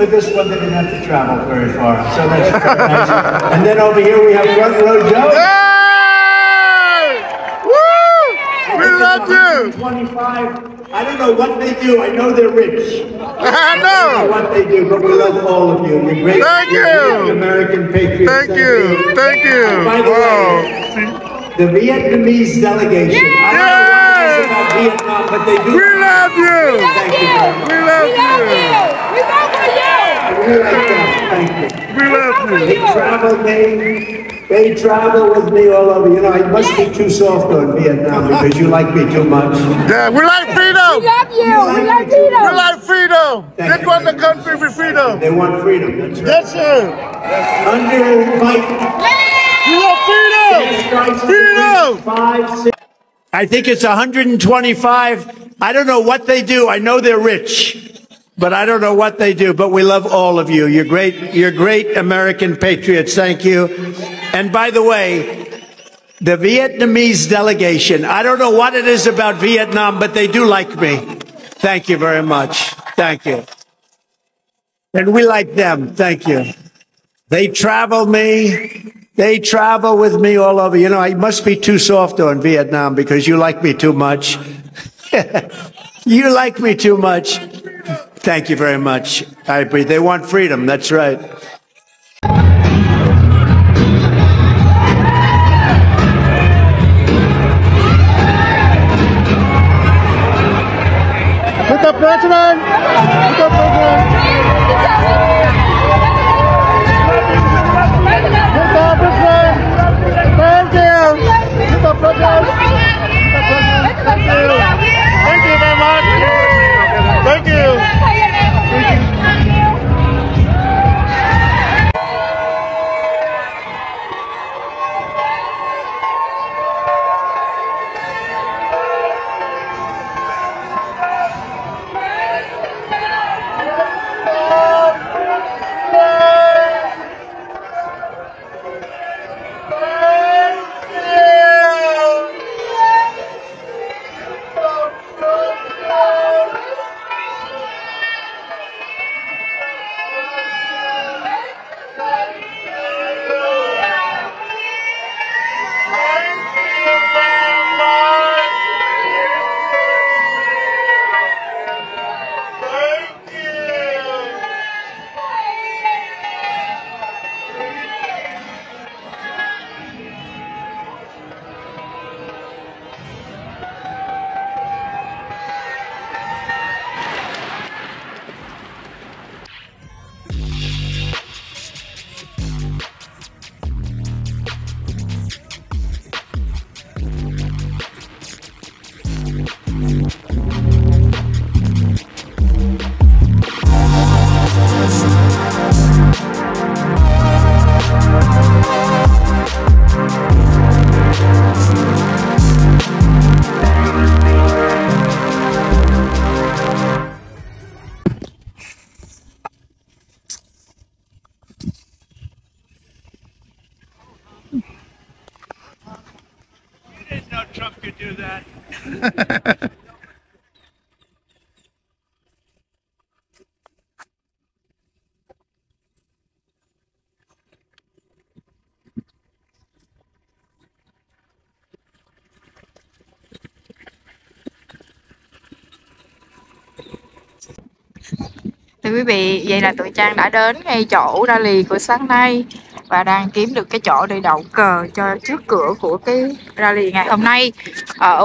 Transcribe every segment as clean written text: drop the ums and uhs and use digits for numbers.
But this one they didn't have to travel very far, so that's very nice. And then over here we have front row Joe. Hey! Woo! We love you. 25. I don't know what they do. I know they're rich. I know What they do, but we love all of you. You're great. Thank you. You're American patriots. Thank you. Thank you. By the way, the Vietnamese delegation. I don't know what it is about Vietnam, but they do. We love you. Thank you. We love you. We like them. Thank you. We love you. They travel with me all over. You know, I must be too soft on Vietnam because you like me too much. Yeah, we like freedom. We love you. We like freedom. We like freedom. Thank This you. was the country with freedom. They want freedom. That's right. Yes, sir. Under Mike. We want freedom. Freedom. 5, 6. I think it's 125. I don't know what they do. I know they're rich. But I don't know what they do, but we love all of you. You're great American patriots. Thank you. And by the way, the Vietnamese delegation, I don't know what it is about Vietnam, but they do like me. Thank you very much. Thank you. And we like them. Thank you. They travel with me all over. You know, I must be too soft on Vietnam because you like me too much. You like me too much. Thank you very much. I agree. They want freedom. That's right. Mr. President. Mr. President. Mr. President. Thank you. Mr. President. Thank you. Thank you very much. Thank you. Trump could do that. Thưa quý vị, vậy là tụi Trang đã đến ngay chỗ rally của sáng nay và đang kiếm được cái chỗ để đậu cờ cho trước cửa của cái rally ngày hôm nay ở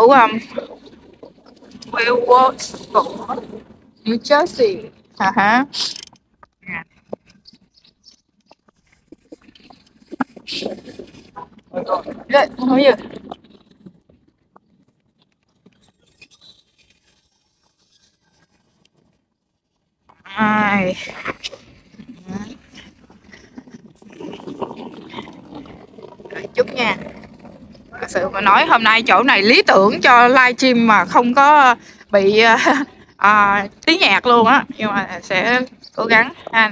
Wellwood của New Jersey. Đấy, không có gì. Ai. Chút nha. Thật sự mà nói hôm nay chỗ này lý tưởng cho livestream mà không có bị tiếng nhạc luôn á, nhưng mà sẽ cố gắng ha.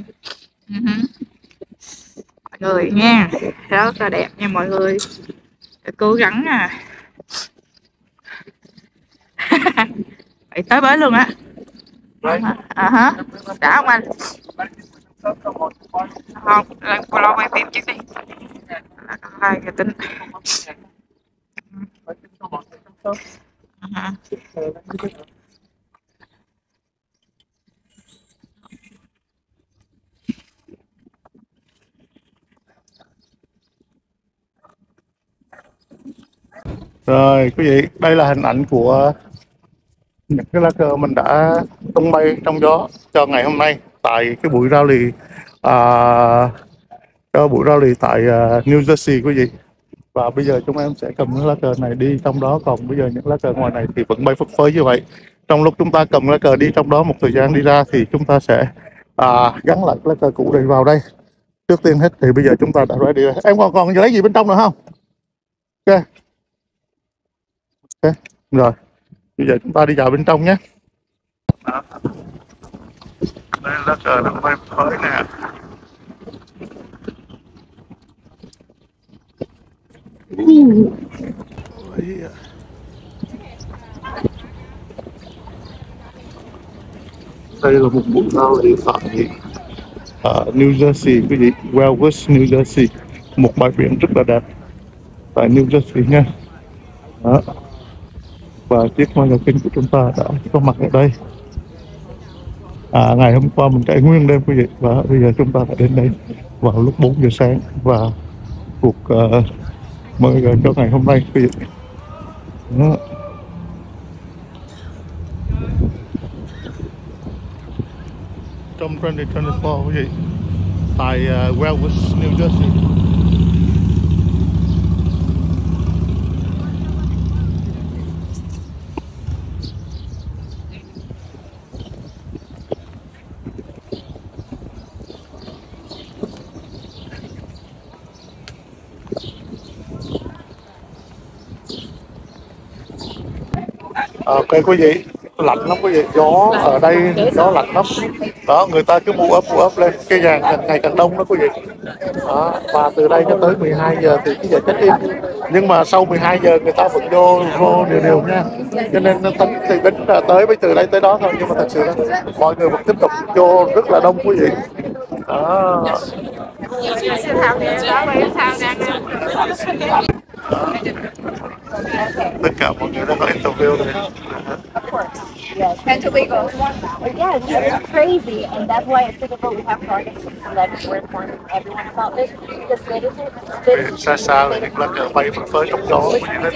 Mọi người nha, rất là đẹp nha mọi người, cố gắng phải tới bến luôn á. Đã không anh? Không, lo quay phim trước đi. Hai cái tính. Rồi quý vị, đây là hình ảnh của những cái lá cờ mình đã tung bay trong gió cho ngày hôm nay tại cái buổi rally tại New Jersey quý vị. Và bây giờ chúng em sẽ cầm những lá cờ này đi trong đó, còn bây giờ những lá cờ ngoài này thì vẫn bay phất phới như vậy. Trong lúc chúng ta cầm lá cờ đi trong đó một thời gian đi ra thì chúng ta sẽ gắn lại lá cờ cũ đây vào đây. Trước tiên hết thì bây giờ chúng ta đã ready rồi. Em còn lấy gì bên trong nữa không? Ok. Ok. Rồi. Bây giờ chúng ta đi vào bên trong nhé. Đó. Đây là lá cờ đang bay phới nè. Đây là một buổi rally tại New Jersey quý vị, West New Jersey, một bãi biển rất là đẹp tại New Jersey nha. Đó. Và chiếc magazine của chúng ta đã có mặt ở đây. Ngày hôm qua mình chạy nguyên đêm quý vị, và bây giờ chúng ta đã đến đây vào lúc 4 giờ sáng và cuộc mời gọi cho ngày hôm nay quý vị. Đó. Trong 2024 quý vị, tại West New Jersey. Ok quý vị, lạnh lắm quý vị, gió ở đây gió lạnh lắm. Đó, người ta cứ bu ấp lên, cái vàng càng ngày càng đông đó quý vị. Đó, và từ đây cho tới 12 giờ thì cái giờ check in. Nhưng mà sau 12 giờ người ta vẫn vô đều nha. Cho nên thì tính là tới từ đây tới đó thôi, nhưng mà thật sự là mọi người vẫn tiếp tục vô rất là đông quý vị. Đó. Tất cả mọi người đang có interview này. Of course, yes. And to legals. Yes, it's crazy, and that's why at Singapore we have targets to let we're informing everyone about this. The citizens. Xa xa là những lá cờ bay phất phới trong gió.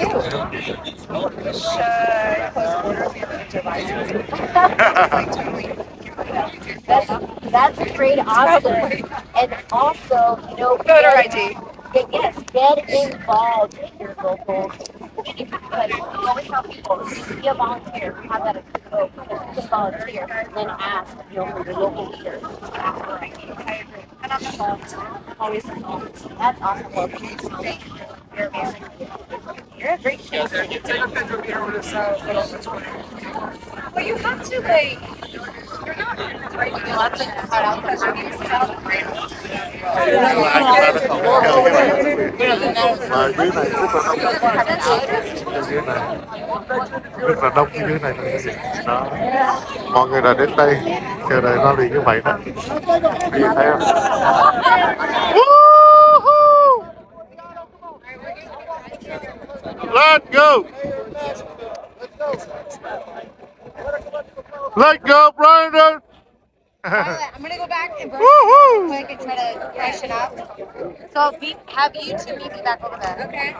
That's a great option, and also, you know, voter ID. Yes, get involved in your local community because we always tell people, be a volunteer. We have that at Singapore. Just volunteer, then ask, you know, for your local leader. Ask for ID. I agree. And on the phone, always involved. That's awesome. Well, thank you. You're amazing. You're a great chaser. Well, you have to, like, you're not right. You have to cut out the obvious stuff. Và dưới này rất là đông dưới này. Đó. Mọi người đã đến đây chờ đợi nó liền như vậy đó. Quý vị thấy không? Let's go! Let's go, Brandon! I'm gonna go back and brush real quick and try to freshen up. So have you two meet me back over there. Okay.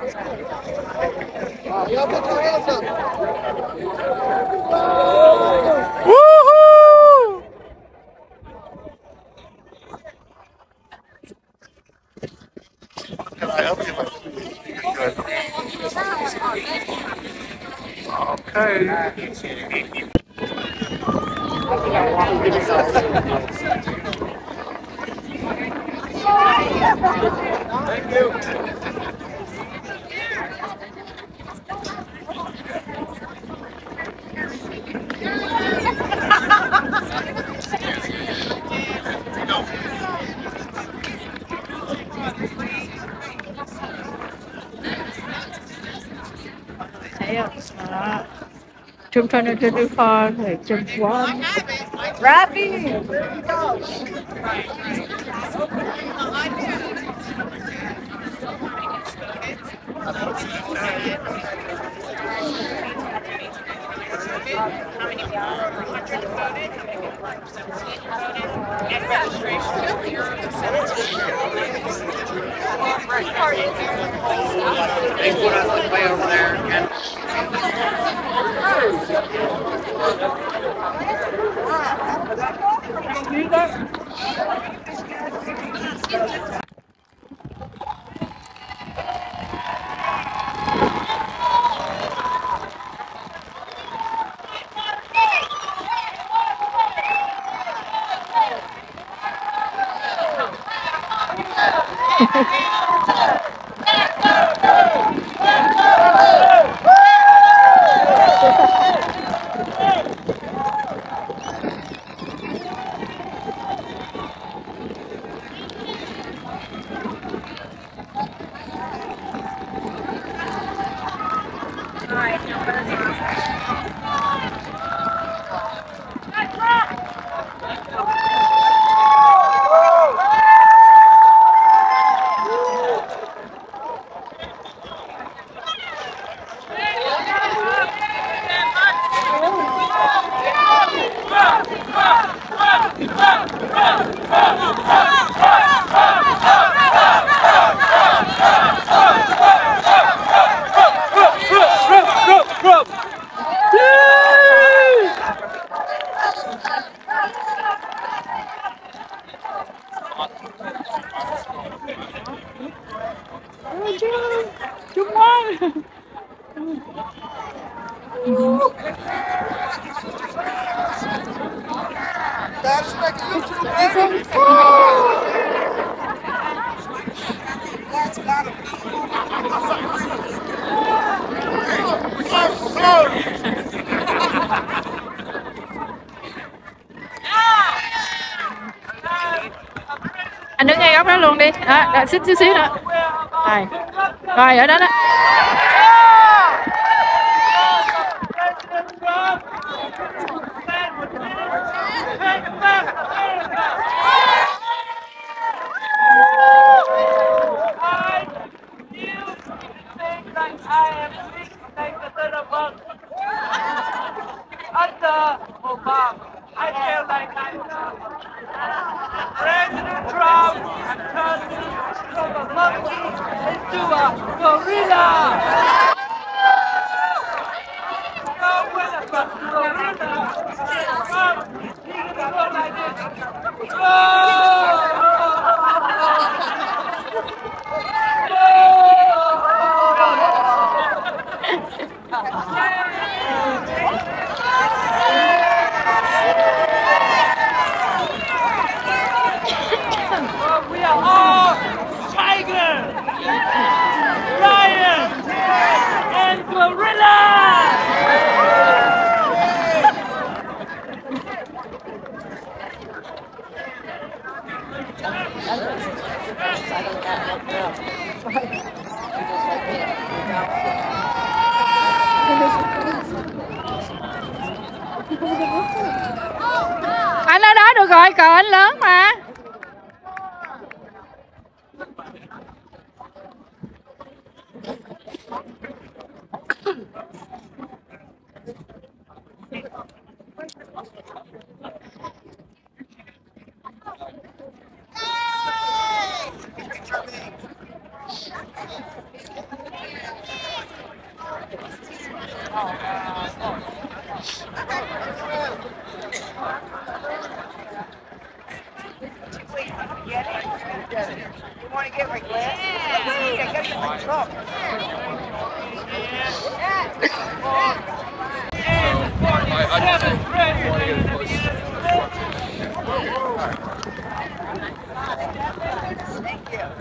Woohoo! Okay. Thank you. Thấy không? Đó. Trung 2024 thì Trung quá. Rappy! They put us like way over there and Anh đứng ngay góc đó luôn đi. Đó, xíu xíu nữa. Rồi. Rồi ở đó đó. I feel like President Trump turned from a monkey into a gorilla. No winner but gorilla. Trump, he's gonna go like this. We are all tigers, lions, and gorillas! Anh ở đó được rồi, cờ anh lớn mà. You want to get my glass? Yeah, I gotta get my truck. Thank you.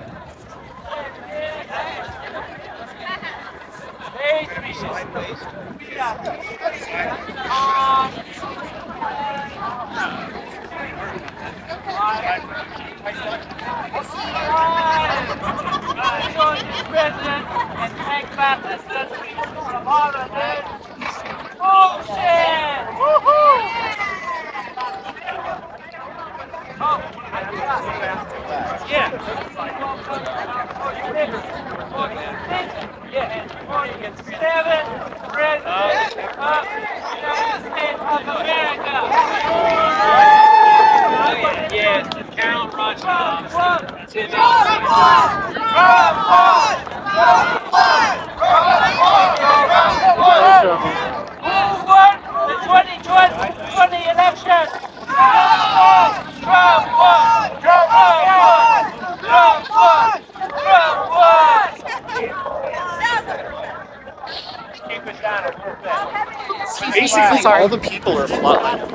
President and take back this country from all of this bullshit! Woohoo! Oh, yeah. Yeah. 47 president of the United States of America. Who won the 2020 election? Trump won! Trump won! Trump won! Trump won! Basically, all the people are flatlining.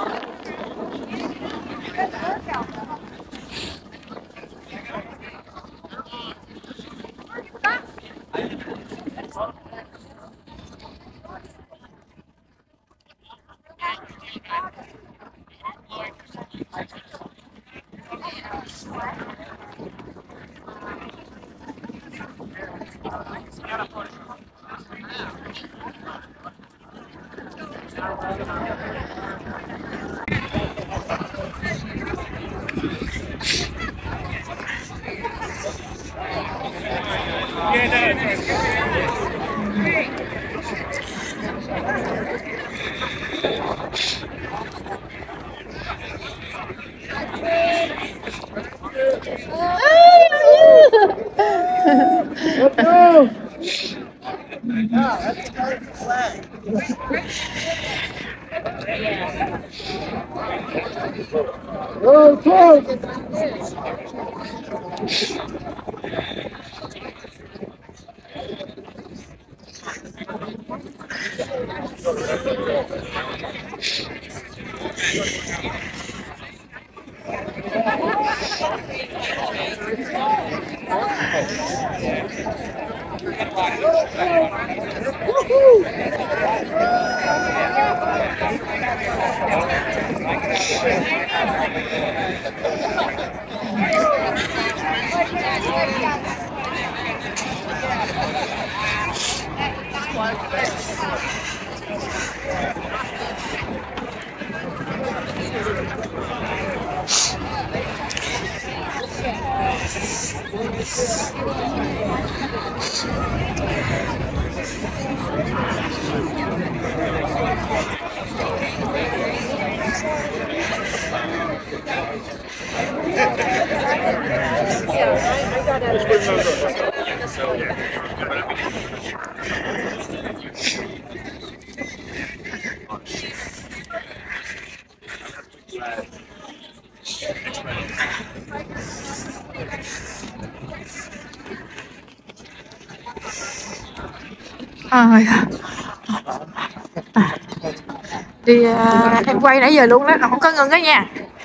Đi em quay nãy giờ luôn đó, không có ngưng đó nha.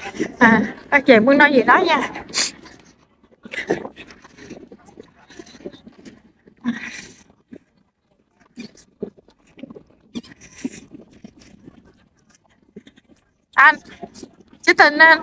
Các chị muốn nói gì nói nha. Anh chứ tình anh.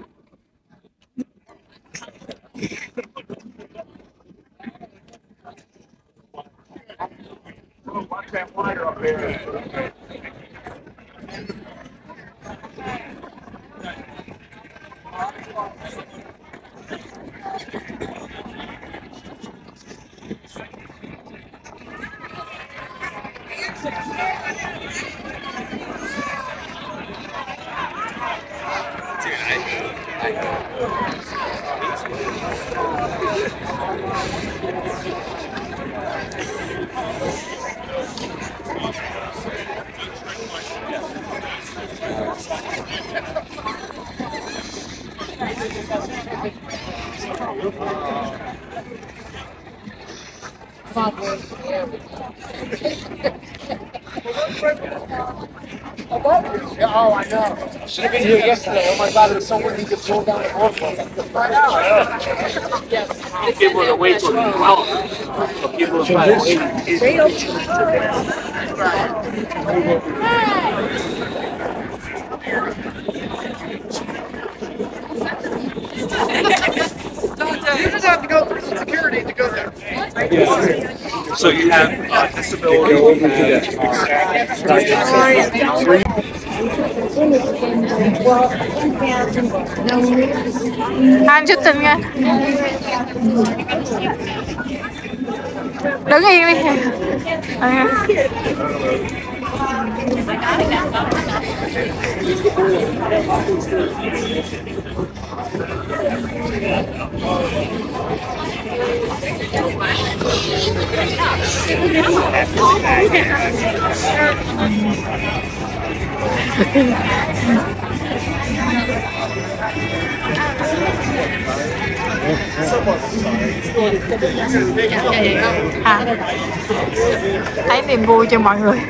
Oh, I know. Should have been here yesterday. Oh my God, it was so windy. You could pull down the boardwalk. People are wait for 12. So people are trying to wait. You just have to go through security to go there. So you have disability. Anh chút tình nha. Đứng yên đi. Thấy niềm vui cho mọi người.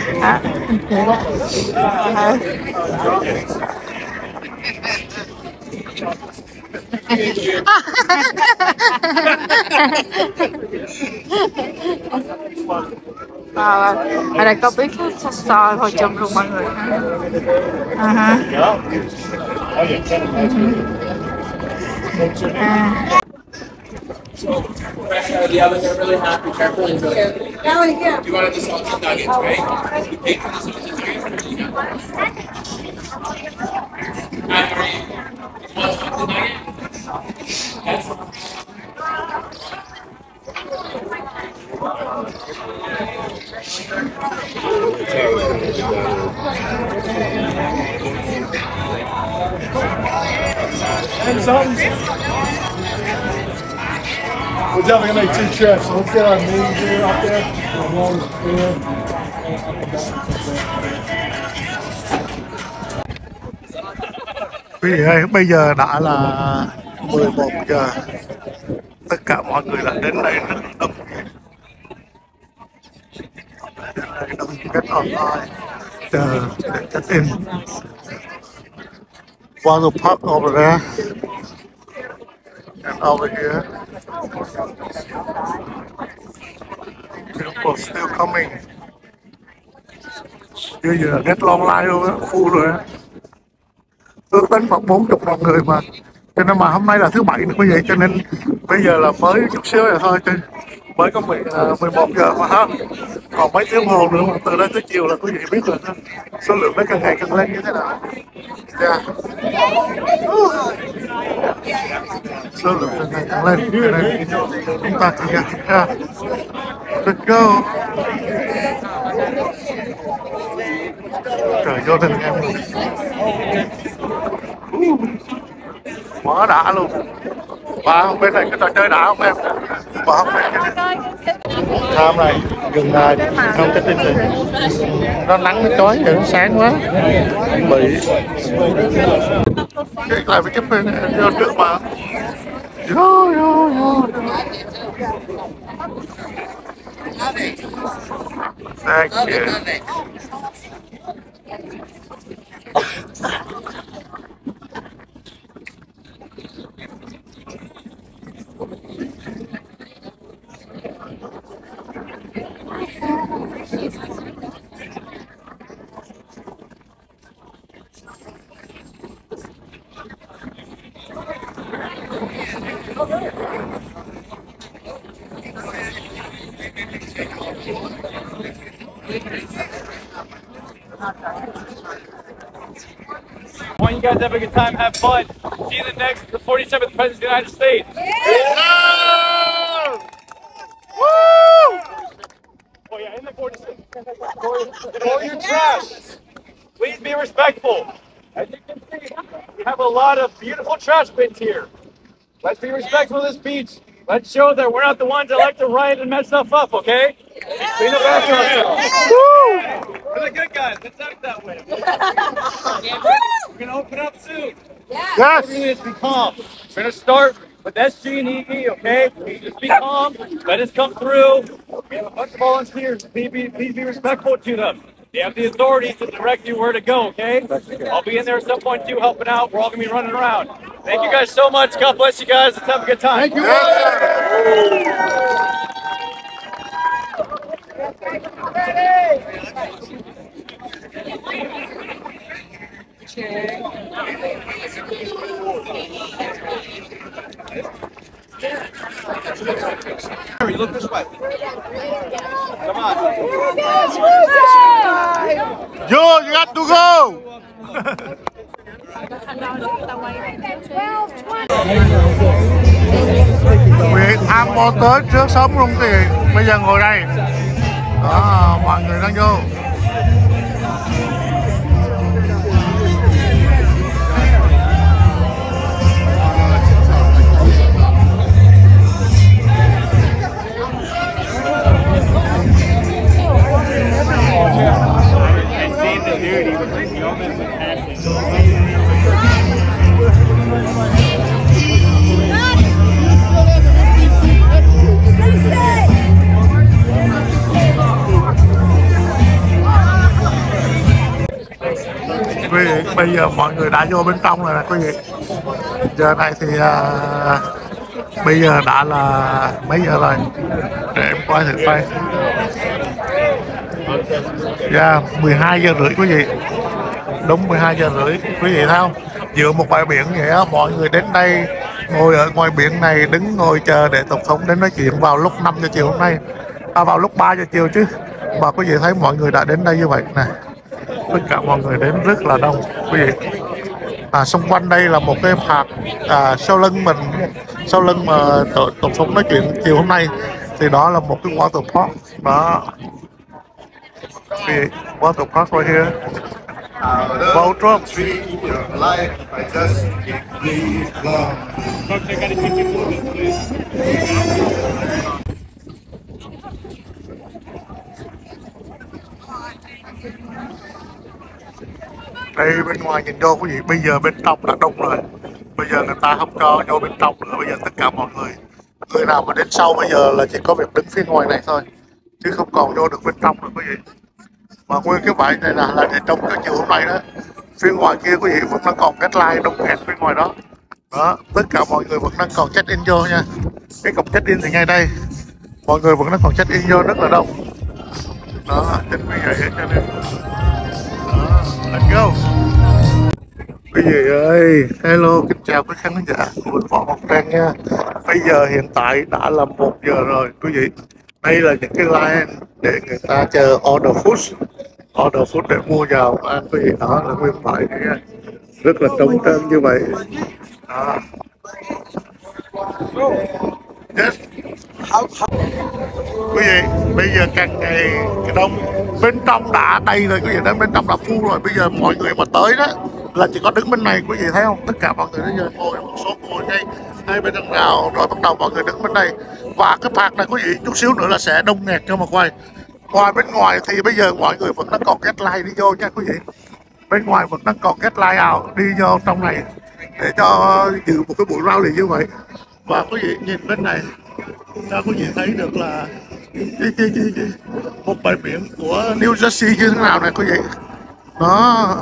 Ở đây có biết soi hồi chùm luôn mọi người. The others are really happy. Careful into it. You wanted the salted nuggets, right? You paid for the salted nuggets. You want salted nuggets? Yes. And something. We're definitely gonna make 2 trips, so let's get our main gear up there. And one here. Quý vị ơi, bây giờ đã là 11 giờ. Tất cả mọi người đã đến đây rất đông. Đến đây đông rất online. Chờ để check in. One park over there. And over here. People still coming. Bây giờ get long line luôn á, full rồi á. Ước tính khoảng 40.000 người mà. Cho nên mà hôm nay là thứ Bảy nữa quý vị, cho nên bây giờ là mới chút xíu rồi thôi, mới có 11 giờ mà ha. Còn mấy tiếng hồ nữa mà từ đây tới chiều là quý vị biết rồi ha. Số lượng nó càng ngày càng lên như thế nào. Yeah. Số lượng càng ngày càng lên, cho nên chúng ta càng ngày ha. Let's go. Trời vô tình em. Quá đã luôn. Và bên này cái trò chơi đã không em? Và không này tham này gần này không cái tin này nó nắng nó chói giờ nó sáng quá bị cái lại với chụp bên vô trước mà vô. Thank you. I want you guys to have a good time, have fun. See you in the 47th President of the United States. Yeah! Woo! Oh yeah, in the 46th. Throw your trash. Please be respectful. As you can see, we have a lot of beautiful trash bins here. Let's be respectful of this beach. Let's show that we're not the ones that like to riot and mess stuff up, okay? Clean up after ourselves. Woo! We're the good guys. Let's act that way. We're going to open up soon. Yes! Let's be calm. We're going to start with SG and EE, okay? Just be calm. Let us come through. We have a bunch of volunteers. Please be respectful to them. They have the authorities to direct you where to go, okay? I'll be in there at some point too, helping out. We're all going to be running around. Thank you guys so much. God bless you guys. Let's have a good time. Thank you. Harry, look this way. Come on. Yo, you got to go. Quý tham ô tới trước sớm luôn thì bây giờ ngồi đây. Đó, mọi người đang vô. Bây giờ mọi người đã vô bên trong rồi nè quý vị. Giờ này thì bây giờ đã là mấy giờ rồi? Để em coi thử coi. 12 giờ rưỡi quý vị. Đúng 12 giờ rưỡi quý vị thấy không? Giữa một bãi biển vậy á, mọi người đến đây ngồi ở ngoài biển này, đứng ngồi chờ để tổng thống đến nói chuyện vào lúc 5 giờ chiều hôm nay, vào lúc 3 giờ chiều chứ. Và quý vị thấy mọi người đã đến đây như vậy nè, tất cả mọi người đến rất là đông quý vị. Xung quanh đây là một cái phạt sau lưng mà tổng thống nói chuyện chiều hôm nay thì đó là một cái water park đó. Water park right here. Boat drop. Đây bên ngoài nhìn vô quý vị, bây giờ bên trong đã đông rồi. Bây giờ người ta không cho vô bên trong nữa, bây giờ tất cả mọi người nào mà đến sau bây giờ là chỉ có việc đứng phía ngoài này thôi, chứ không còn vô được bên trong nữa quý vị. Mà nguyên cái bãi này là để trong cái chiều hôm nay đó. Phía ngoài kia quý vị vẫn đang còn cách line đông nghẹt phía ngoài đó. Đó, tất cả mọi người vẫn đang còn check in vô nha. Cái cổng check in thì ngay đây. Mọi người vẫn đang còn check in vô rất là đông. Đó, chính vì vậy cho nên. Đó, let's go. Quý vị ơi, hello, kính chào quý khán giả của Vĩnh Phọ Mộc Trang nha. Bây giờ hiện tại đã là 1 giờ rồi quý vị. Đây là những cái line để người ta chờ order food để mua vào ăn quý vị. Đó là nguyên bãi này rất là trống trơn như vậy. Đó. Yes. Quý vị, bây giờ càng ngày cái đông, bên trong đã đầy rồi quý vị, đến bên trong đã full rồi. Bây giờ mọi người mà tới đó là chỉ có đứng bên này quý vị thấy không? Tất cả mọi người bây giờ ngồi một số ngồi ngay bên đằng nào rồi bắt đầu mọi người đứng bên đây. Và cái park này quý vị chút xíu nữa là sẽ đông nghẹt cho mà quay. Bên ngoài thì bây giờ mọi người vẫn đang còn get line đi vô nha quý vị. Bên ngoài vẫn đang còn get line out đi vô trong này để cho dự một cái buổi rao liền như vậy. Và quý vị nhìn bên này cho quý vị thấy được là một bãi biển của New Jersey như thế nào này quý vị. Đó.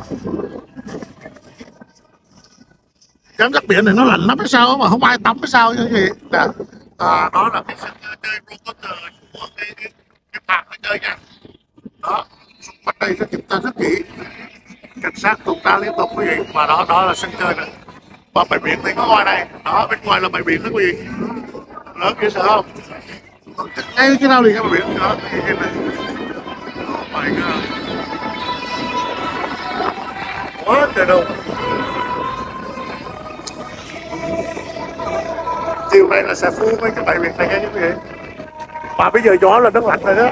Cảm giác biển này nó lạnh lắm hay sao mà không ai tắm hay sao như vậy. Đó là cái sân chơi roller của cái park nó chơi nha. Đó, xung quanh đây sẽ kiểm tra rất kỹ, cảnh sát tuần tra liên tục quý vị. Và đó là sân chơi này. Và bãi biển thì có ngoài này, đó bên ngoài là bãi biển đó quý vị. Lớn kia sợ không? Ngay cái nào liền cái bãi biển đó, cái này. Oh my god. Quá trời đông. Chiều nay là sẽ full mấy cái bãi biển này nha quý vị. Và bây giờ gió là đất lạnh rồi đó.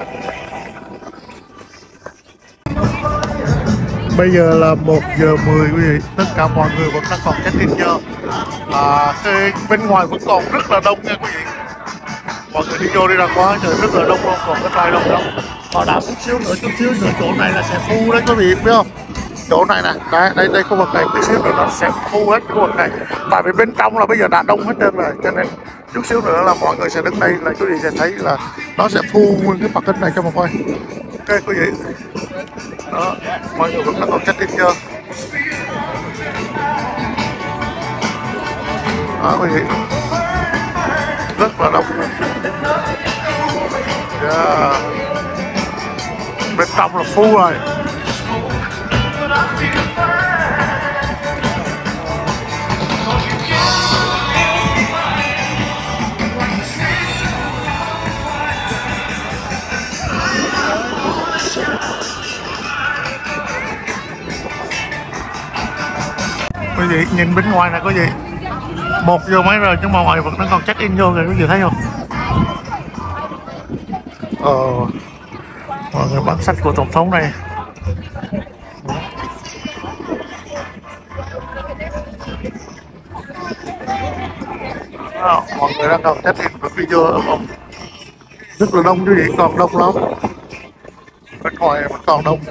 Bây giờ là 1 giờ 10 quý vị, tất cả mọi người vẫn đang còn check in vô. Cái bên ngoài vẫn còn rất là đông nha quý vị. Mọi người đi vô đi ra quá trời rất là đông luôn, còn cái trai đông lắm. Họ đã chút xíu nữa chỗ này là sẽ full đấy quý vị biết không? Chỗ này nè, đây khu vực này chút xíu nữa nó sẽ full hết khu vực này. Tại vì bên trong là bây giờ đã đông hết trơn rồi, cho nên chút xíu nữa là mọi người sẽ đứng đây là quý vị sẽ thấy là nó sẽ full nguyên cái parking này cho một quay. Ok quý vị. Đó, mọi người vẫn đang còn check in chưa? Đó quý vị, rất là đông. Yeah. Bên trong là full rồi. Quý vị nhìn bên ngoài này quý vị, 1 giờ mấy rồi nhưng mà ngoài vẫn đang còn check in vô rồi quý vị thấy không? Mọi người bản sách của tổng thống này. Mọi người đang còn check in và video không? Rất là đông quý vị, còn đông lắm. Bên ngoài vẫn còn đông.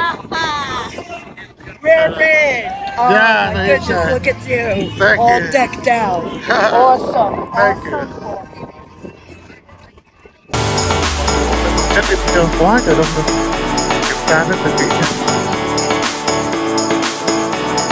Really? Oh, Yeah, my goodness, look at you. Thank all you. decked out. Awesome. Thank you. Chắc đi chơi quá trời đông rồi. Kiểm tra rất là kỹ nha.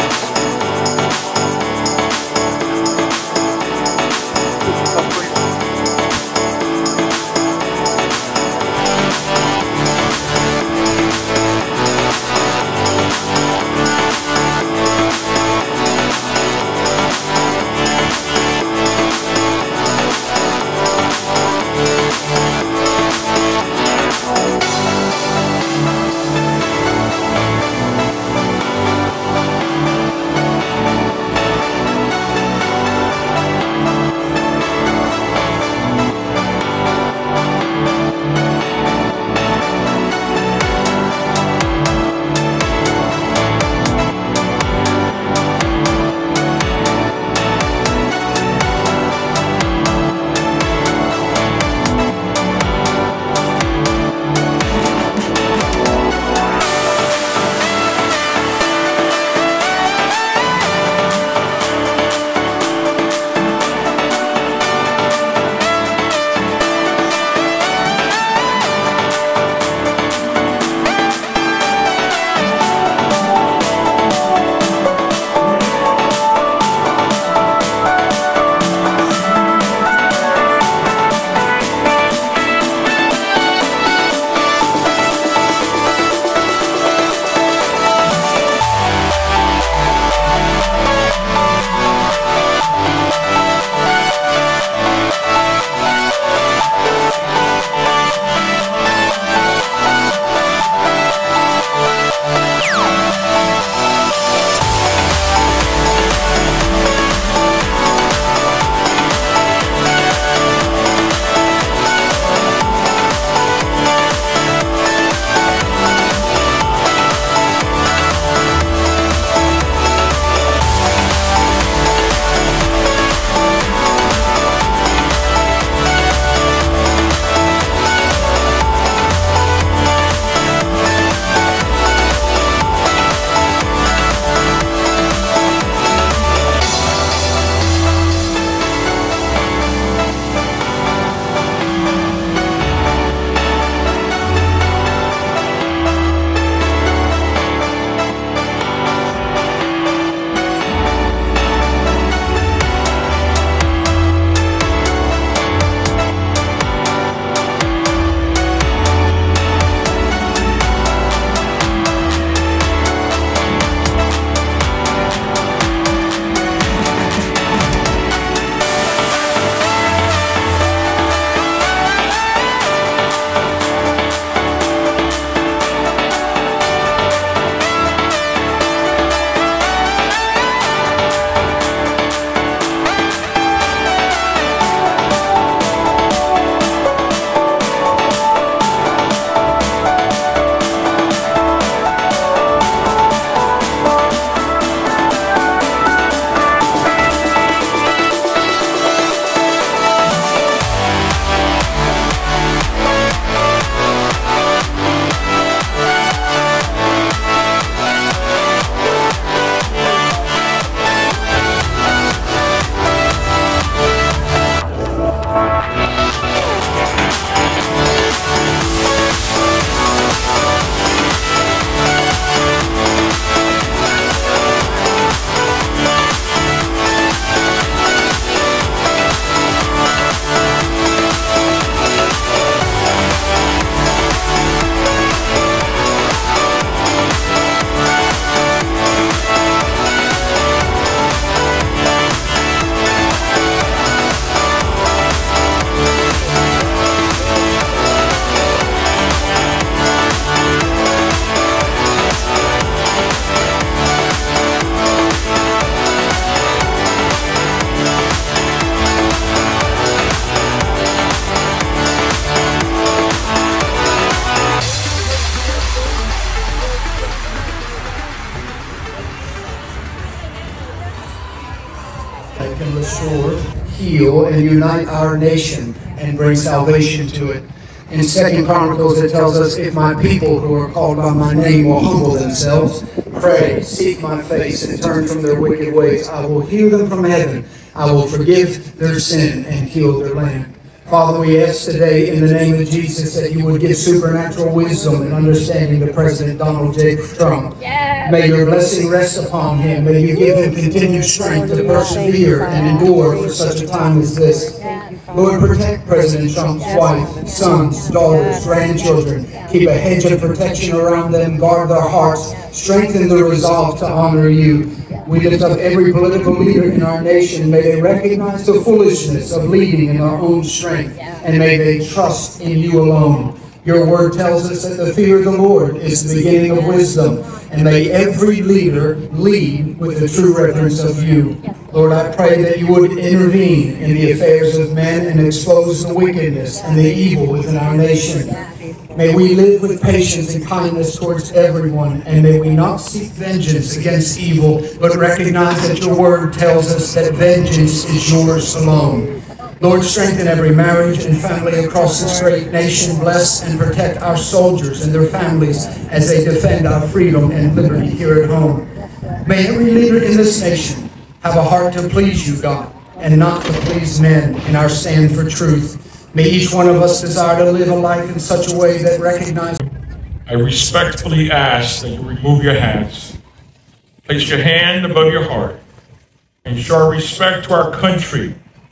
restore, heal, and unite our nation and bring salvation to it. In 2 Chronicles it tells us, if my people who are called by my name will humble themselves, pray, seek my face, and turn from their wicked ways, I will hear them from heaven. I will forgive their sin and heal their land. Father, we ask today in the name of Jesus that you would give supernatural wisdom and understanding to President Donald J. Trump. Yes. May your blessing rest upon him. May you give him continued strength to persevere and endure for such a time as this. Lord, protect President Trump's wife, sons, daughters, grandchildren. Keep a hedge of protection around them. Guard their hearts. Strengthen their resolve to honor you. We lift up every political leader in our nation. May they recognize the foolishness of leading in their own strength, and may they trust in you alone. Your word tells us that the fear of the Lord is the beginning of wisdom, and may every leader lead with the true reverence of you. Lord, I pray that you would intervene in the affairs of men and expose the wickedness and the evil within our nation. May we live with patience and kindness towards everyone, and may we not seek vengeance against evil, but recognize that your word tells us that vengeance is yours alone. Lord, strengthen every marriage and family across this great nation. Bless and protect our soldiers and their families as they defend our freedom and liberty here at home. May every leader in this nation have a heart to please you, God, and not to please men in our stand for truth. May each one of us desire to live a life in such a way that recognizes. I respectfully ask that you remove your hands, place your hand above your heart, and show respect to our country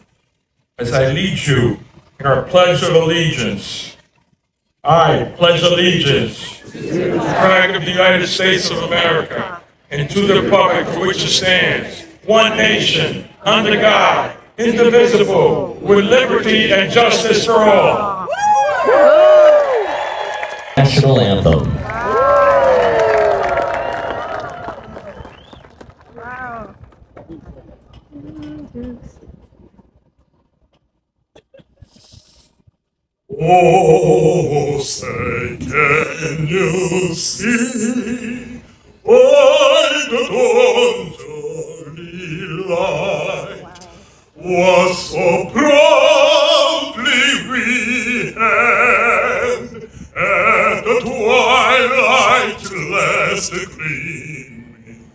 as I lead you in our Pledge of Allegiance. I pledge allegiance to the flag of the United States of America and to the republic for which it stands, one nation, under God, indivisible, with liberty and justice for all. National anthem. Wow. Oh, say, can you see why the dawn's early light was so proudly we hand at the twilight last gleaming,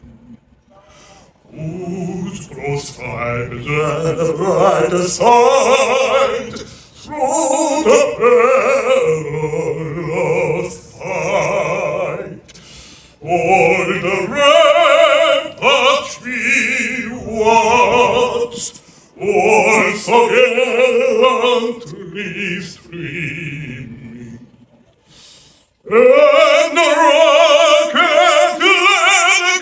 whose prostrate and bright side through the perilous fight, o'er the ramparts we watched, o'er so gallantly streaming, and the rocket glare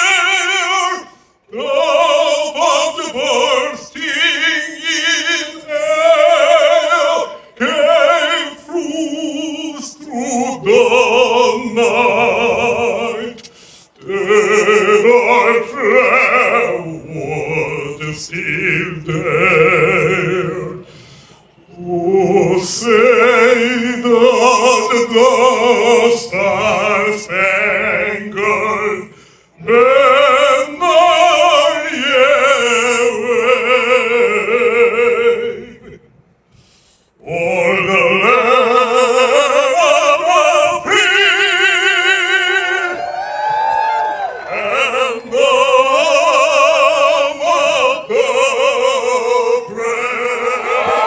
above the bursting in air came through the night. Then our travel still there. Oh, say that the star-spangled banner yet wave o'er the land of free and the home of the brave.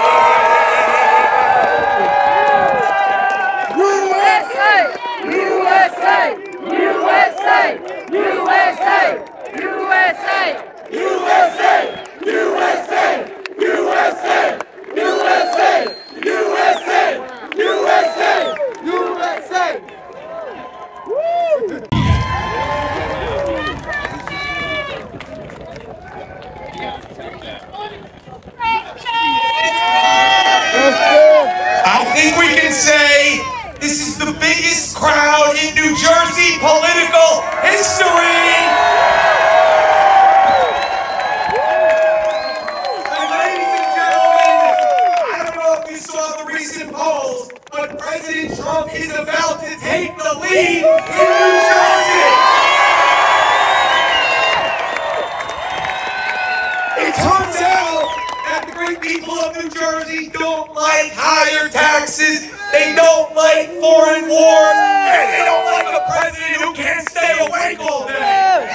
USA! USA! USA! USA! USA! USA! USA! USA! USA! USA! USA! I think we can say this is the biggest crowd in New Jersey political history. And ladies and gentlemen, I don't know if you saw the recent polls, but President Trump is about to take the lead in New Jersey. It turns out don't like higher taxes, they don't like foreign wars, and they don't like a president who can't stay awake all day.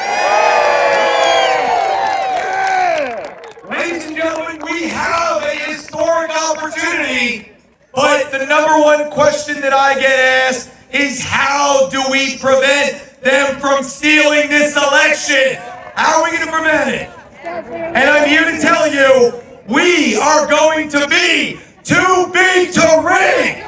Ladies and gentlemen, we have a historic opportunity, but the number one question that I get asked is how do we prevent them from stealing this election? How are we going to prevent it? And I'm here to tell you, we are going to be too big to rig!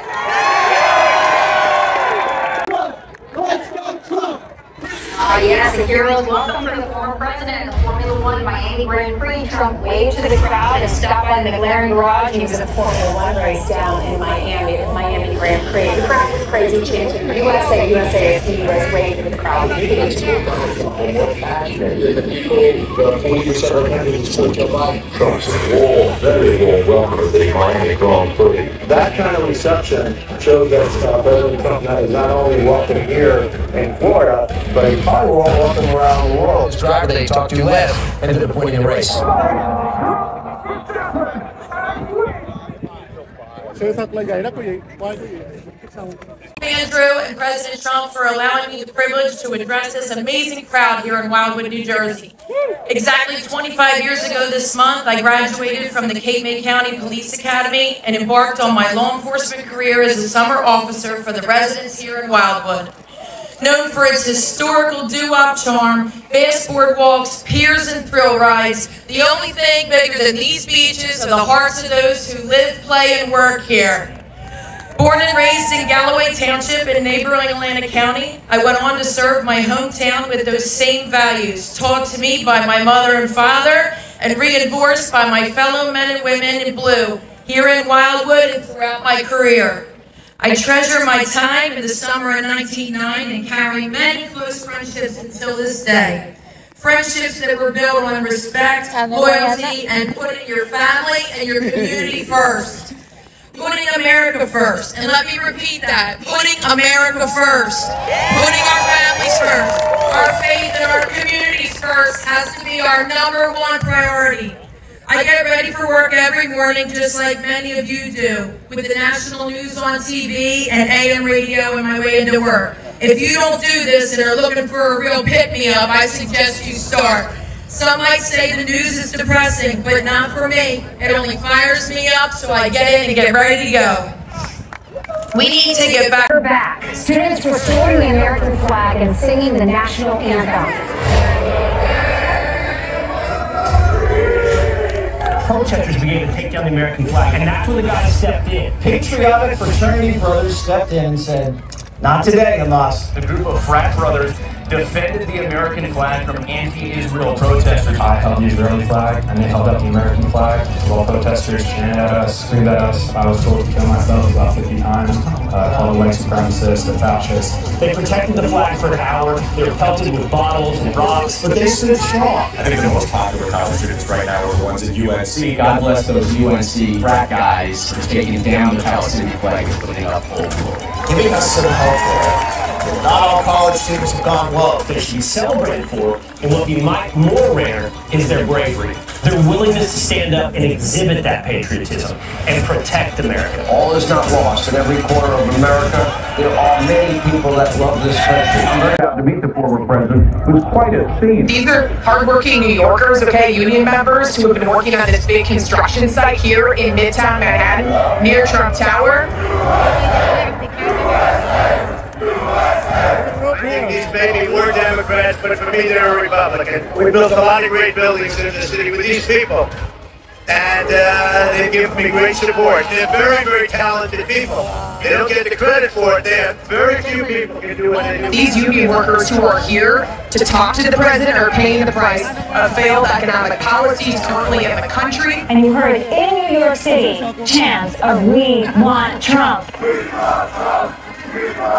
Yes, the heroes welcome for the former president of the Formula One Miami Grand Prix. Trump waved to the crowd and stopped by the McLaren garage. He was at a Formula One race down in Miami, the Miami Grand Prix. The crowd was crazy, chanting USA, USA as he was waving to the crowd. The people, 40% of candidates support Joe Biden. Trump's warm, very warm welcome to the Miami Grand Prix. That kind of reception shows that President Trump is not only welcome here in Florida, but he probably will welcome around the world. The driver that he talked to last ended up winning the race. Andrew and President Trump for allowing me the privilege to address this amazing crowd here in Wildwood, New Jersey. Exactly 25 years ago this month, I graduated from the Cape May County Police Academy and embarked on my law enforcement career as a summer officer for the residents here in Wildwood. Known for its historical doo-wop charm, vast boardwalks, piers, and thrill rides, the only thing bigger than these beaches are the hearts of those who live, play, and work here. Born and raised in Galloway Township in neighboring Atlantic County, I went on to serve my hometown with those same values, taught to me by my mother and father, and reinforced by my fellow men and women in blue, here in Wildwood and throughout my career. I treasure my time in the summer of 1990 and carry many close friendships until this day. Friendships that were built on respect, loyalty, and putting your family and your community first. Putting America first. And let me repeat that. Putting America first. Putting our families first. Our faith and our communities first has to be our #1 priority. I get ready for work every morning just like many of you do, with the national news on TV and AM radio on my way into work. If you don't do this and are looking for a real pick-me-up, I suggest you start. Some might say the news is depressing, but not for me. It only fires me up so I get in and get ready to go. We need to get back. We're back. Students restoring the American flag and singing the national anthem. Protesters began to take down the American flag, and that's when the guys stepped in. Patriotic fraternity brothers stepped in and said, "Not today, Hamas." A group of frat brothers defended the American flag from anti-Israel protesters. I held the Israeli flag, and they held up the American flag while protesters chanted at us, screamed at us. I was told to kill myself about 50 times, called a white supremacist, a fascist. They protected the flag for an hour. They were pelted with bottles and rocks, but they stood strong. I think the most popular college students right now are the ones at UNC. God bless those UNC frat guys for taking down the Palestinian flag and putting up Old Glory. Giving us some health care. Not all college students have gone low. They should be celebrated for, and what be more rare is their bravery. Their willingness to stand up and exhibit that patriotism and protect America. All is not lost. In every corner of America, there are many people that love this country. I'm very proud to meet the former president, who's quite a theme. These are hardworking New Yorkers, okay, union members who have been working on this big construction site here in Midtown Manhattan, near Trump Tower. I think these maybe were Democrats, but for me they're a Republican. We built a lot of great buildings in the city with these people. And they give me great support. They're very, very talented people. They don't get the credit for it. There are very few people who can do what they do. These union workers who are here to talk to the president are paying the price of failed economic policies currently in the country. And you heard in New York City chants of "We want Trump." A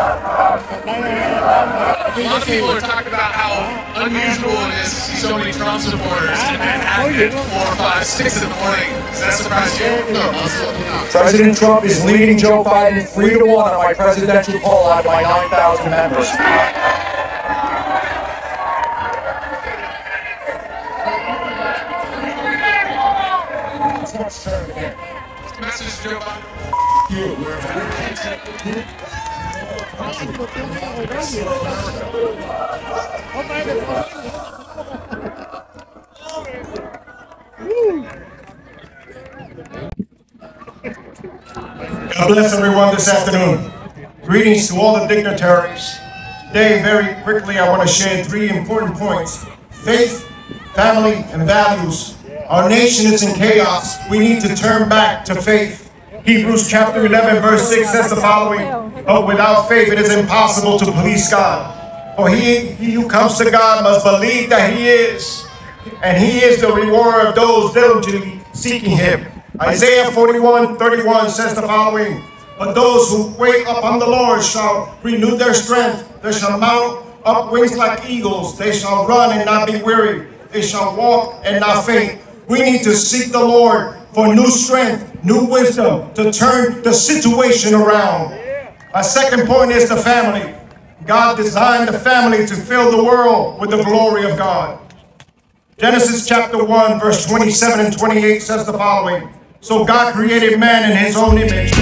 lot of people are talking about how unusual it is to see so many Trump supporters in Manhattan at 4, 5, 6 in the morning. Does that surprise you? No, absolutely not. President Trump is leading Joe Biden 3-1 on my presidential poll out of my 9,000 members. the message to Joe Biden. God bless everyone this afternoon. Greetings to all the dignitaries. Today, very quickly, I want to share 3 important points. Faith, family, and values. Our nation is in chaos. We need to turn back to faith. Hebrews chapter 11, verse 6 says the following, "But without faith it is impossible to please God. For he who comes to God must believe that he is, and he is the rewarder of those diligently seeking him." Isaiah 41:31 says the following, "But those who wait upon the Lord shall renew their strength. They shall mount up wings like eagles. They shall run and not be weary. They shall walk and not faint." We need to seek the Lord for new strength, new wisdom to turn the situation around. My second point is the family. God designed the family to fill the world with the glory of God. Genesis chapter 1, verse 27 and 28 says the following, "So God created man in his own image."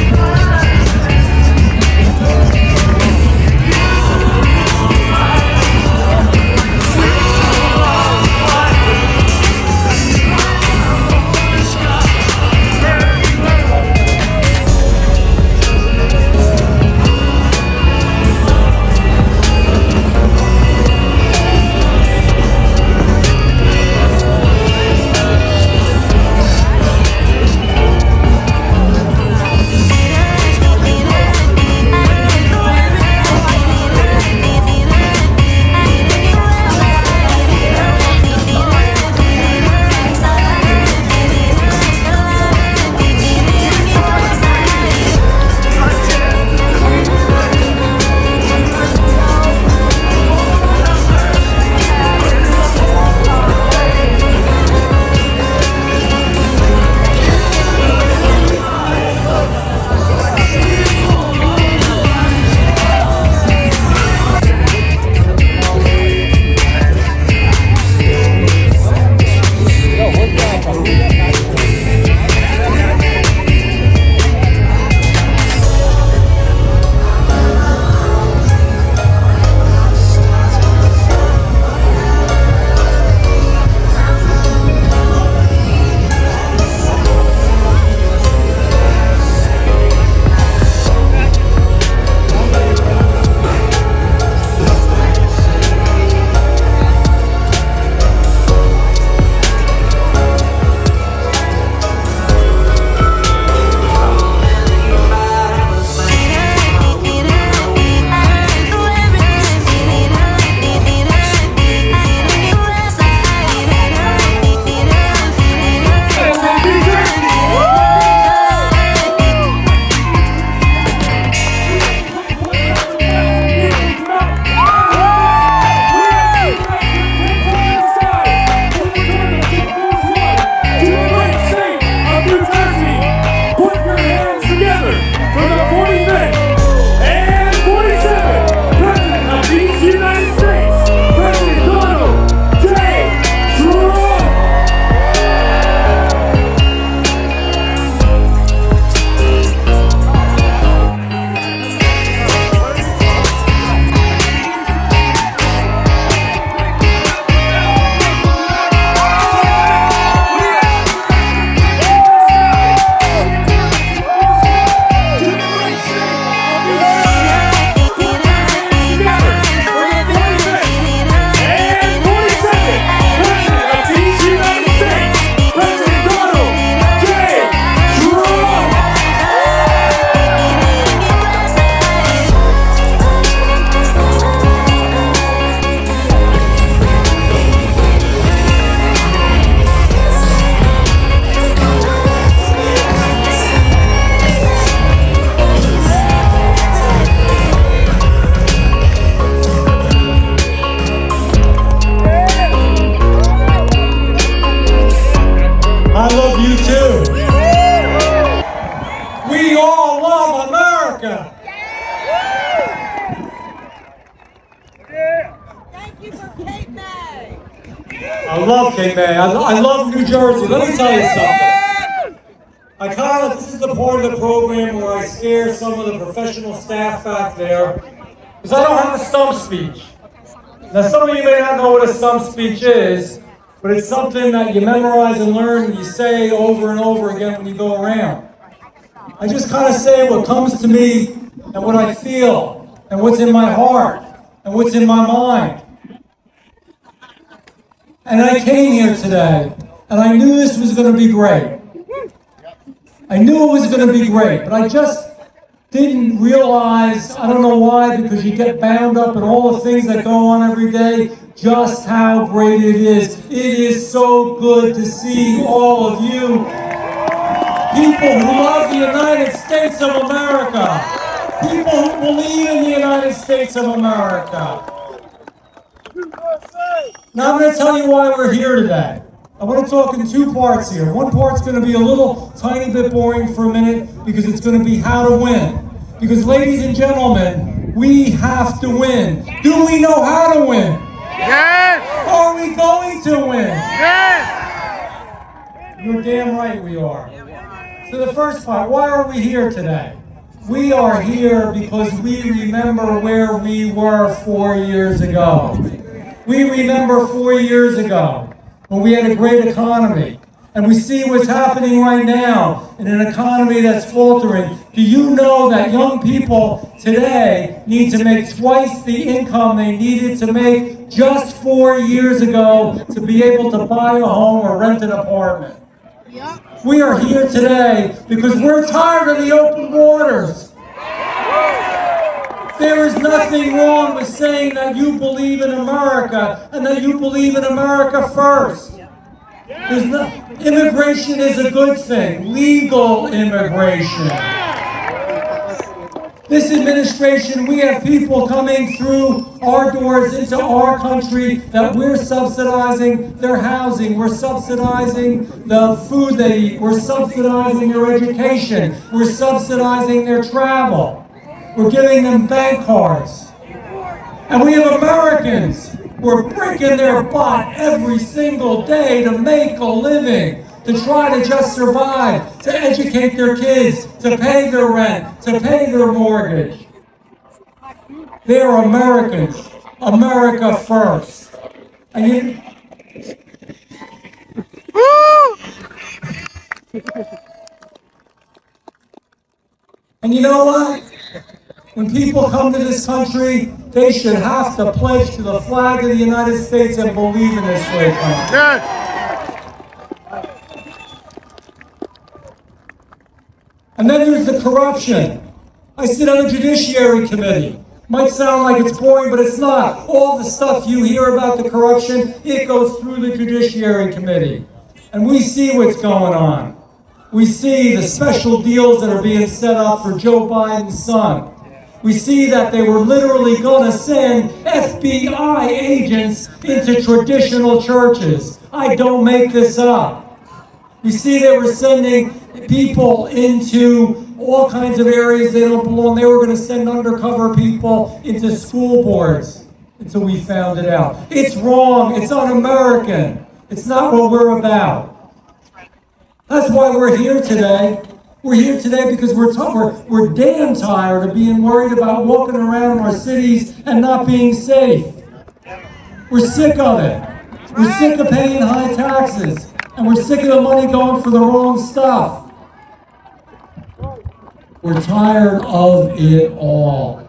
I love Cape May. I love New Jersey. Let me tell you something. this is the part of the program where I scare some of the professional staff back there, because I don't have a stump speech. Now, some of you may not know what a stump speech is, but it's something that you memorize and learn and you say over and over again when you go around. I just kind of say what comes to me and what I feel and what's in my heart and what's in my mind. And I came here today and I knew this was going to be great. I knew it was going to be great, but I just didn't realize, I don't know why, because you get bound up in all the things that go on every day, just how great it is. It is so good to see all of you, people who love the United States of America, people who believe in the United States of America. Now I'm going to tell you why we're here today. I want to talk in two parts here. One part's going to be a little tiny bit boring for a minute because it's going to be how to win. Because ladies and gentlemen, we have to win. Do we know how to win? Yes! Are we going to win? Yes! You're damn right we are. So the first part, why are we here today? We are here because we remember where we were 4 years ago. We remember 4 years ago when we had a great economy. And we see what's happening right now in an economy that's faltering. Do you know that young people today need to make twice the income they needed to make just 4 years ago to be able to buy a home or rent an apartment? We are here today because we're tired of the open borders. There is nothing wrong with saying that you believe in America and that you believe in America first. Immigration is a good thing. Legal immigration. This administration, we have people coming through our doors into our country that we're subsidizing their housing. We're subsidizing the food they eat. We're subsidizing their education. We're subsidizing their travel. We're giving them bank cards. And we have Americans who are breaking their butt every single day to make a living, to try to just survive, to educate their kids, to pay their rent, to pay their mortgage. They're Americans. America first. And you know what? When people come to this country, they should have to pledge to the flag of the United States and believe in this great country. And then there's the corruption. I sit on the Judiciary Committee. Might sound like it's boring, but it's not. All the stuff you hear about the corruption, it goes through the Judiciary Committee. And we see what's going on. We see the special deals that are being set up for Joe Biden's son. We see that they were literally going to send FBI agents into traditional churches. I don't make this up. We see they were sending people into all kinds of areas they don't belong. They were going to send undercover people into school boards until we found it out. It's wrong. It's un-American. It's not what we're about. That's why we're here today. We're here today because we're damn tired of being worried about walking around our cities and not being safe. We're sick of it. We're sick of paying high taxes. And we're sick of the money going for the wrong stuff. We're tired of it all.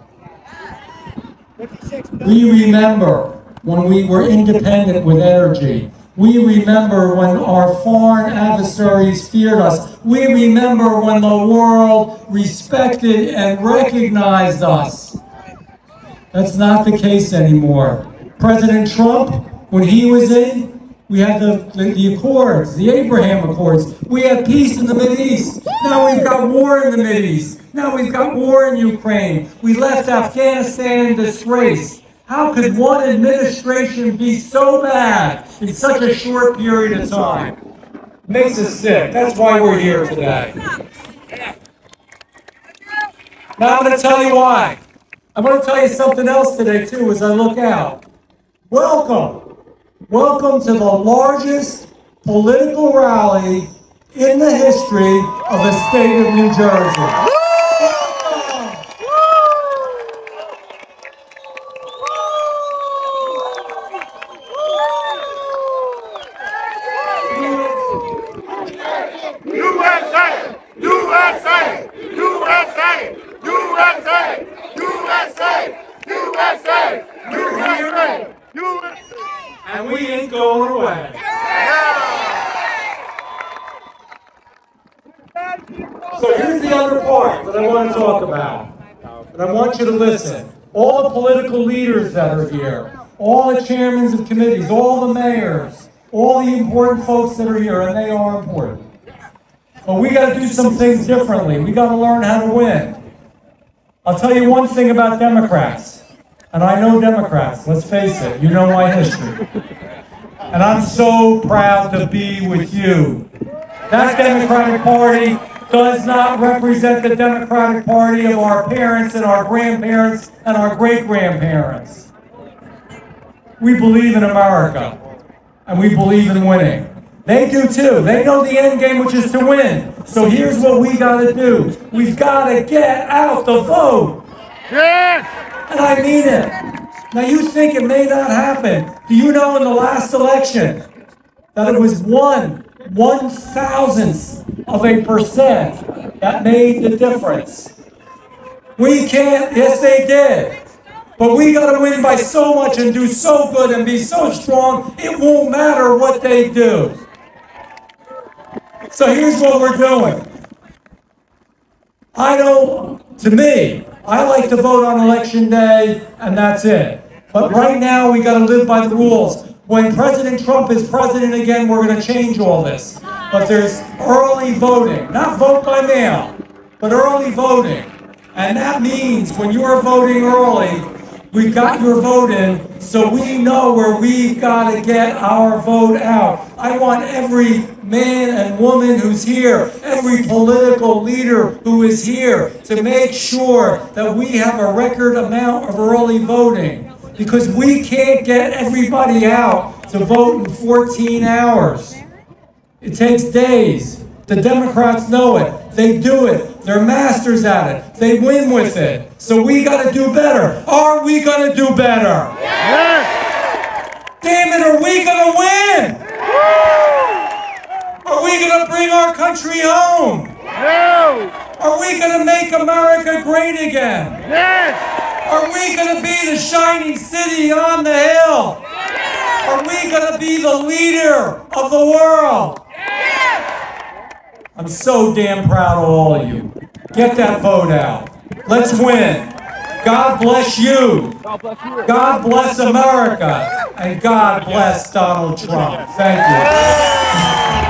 We remember when we were independent with energy. We remember when our foreign adversaries feared us. We remember when the world respected and recognized us. That's not the case anymore. President Trump, when he was in, we had the Accords, the Abraham Accords. We had peace in the Mideast. Now we've got war in the Mideast. Now we've got war in Ukraine. We left Afghanistan in disgrace. How could one administration be so bad in such a short period of time? Makes us sick. That's why we're here today. Now I'm going to tell you why. I'm going to tell you something else today, too, as I look out. Welcome. Welcome to the largest political rally in the history of the state of New Jersey. USA! USA! USA! USA! USA! USA! USA! USA! And we ain't going away. So here's the other part that I want to talk about. And I want you to listen. All the political leaders that are here, all the chairmen of committees, all the mayors, all the important folks that are here, and they are important. But we got to do some things differently. We got to learn how to win. I'll tell you one thing about Democrats. And I know Democrats, let's face it, you know my history. And I'm so proud to be with you. That Democratic Party does not represent the Democratic Party of our parents and our grandparents and our great-grandparents. We believe in America, and we believe in winning. They do too. They know the end game, which is to win. So here's what we got to do. We've got to get out the vote. Yes! And I mean it. Now you think it may not happen. Do you know in the last election that it was 1/1000% that made the difference? We can't, yes they did. But we got to win by so much and do so good and be so strong, it won't matter what they do. So here's what we're doing. To me, I like to vote on election day and that's it. But right now we got to live by the rules. When President Trump is president again, we're going to change all this. But there's early voting, not vote by mail, but early voting. And that means when you're voting early, we've got your vote in, so we know where we've got to get our vote out. I want every man and woman who's here, every political leader who is here, to make sure that we have a record amount of early voting. Because we can't get everybody out to vote in 14 hours. It takes days. The Democrats know it. They do it. They're masters at it. They win with it. So we got to do better. Are we going to do better? Yes! Damn it, are we going to win? Are we going to bring our country home? No! Are we going to make America great again? Yes! Are we going to be the shining city on the hill? Yes! Are we going to be the leader of the world? Yes! I'm so damn proud of all of you. Get that vote out. Let's win. God bless you. God bless America. And God bless Donald Trump. Thank you.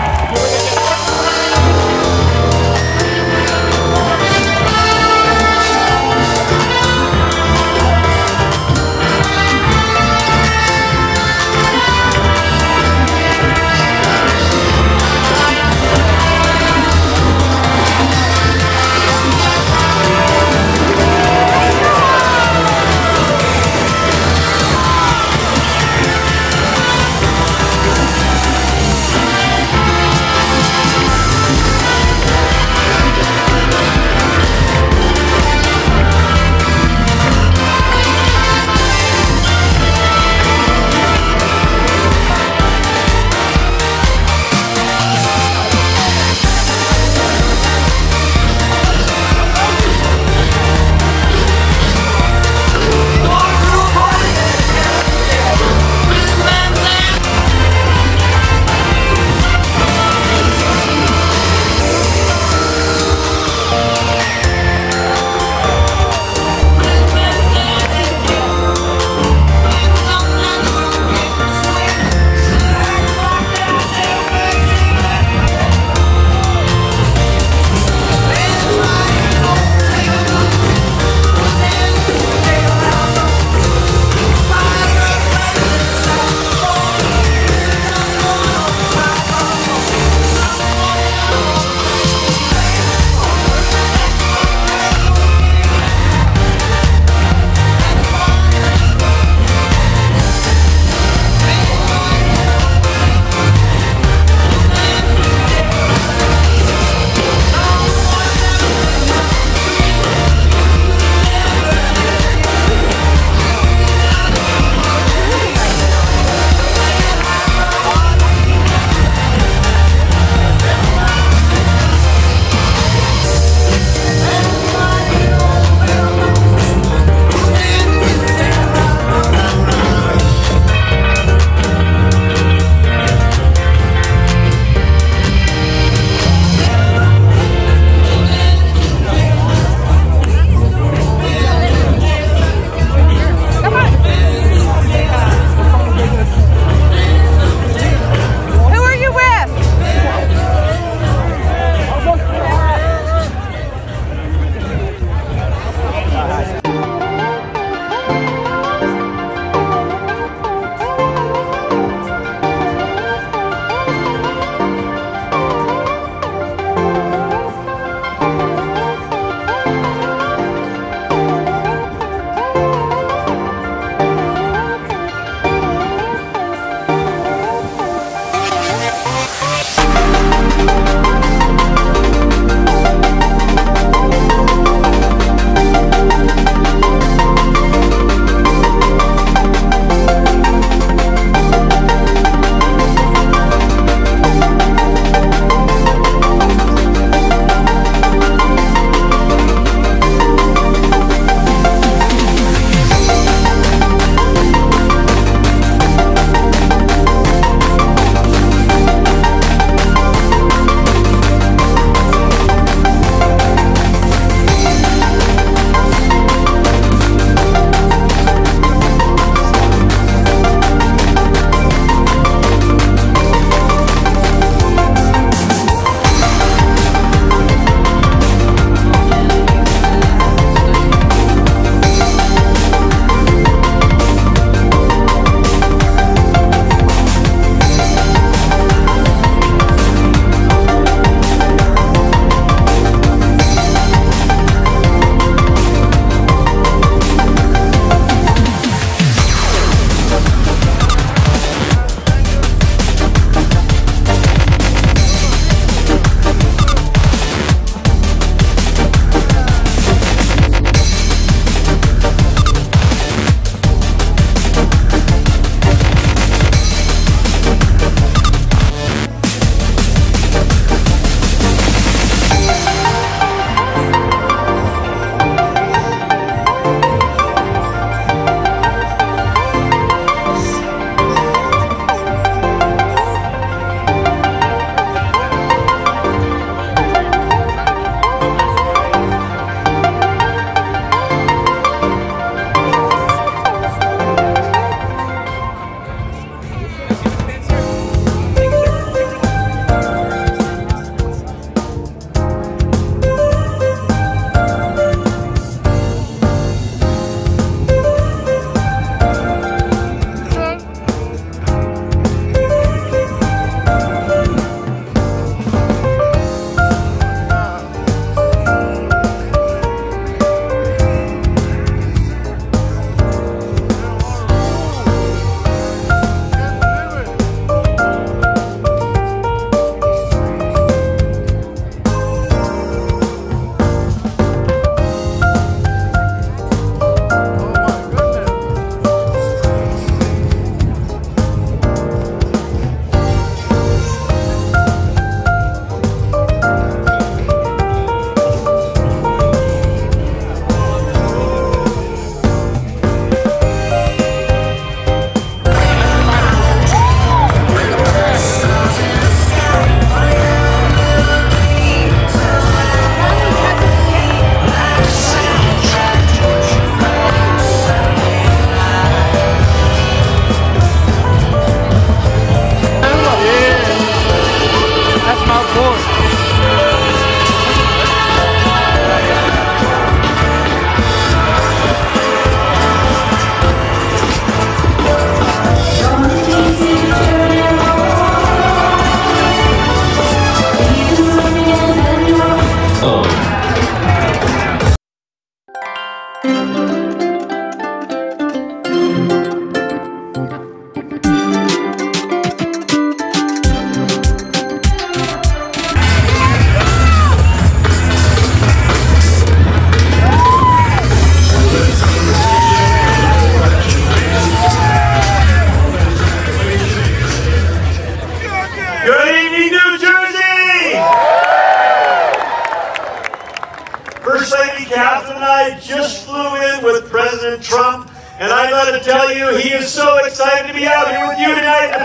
week, Catherine and I just flew in with President Trump, and I got to tell you, he is so excited to be out here with you tonight in a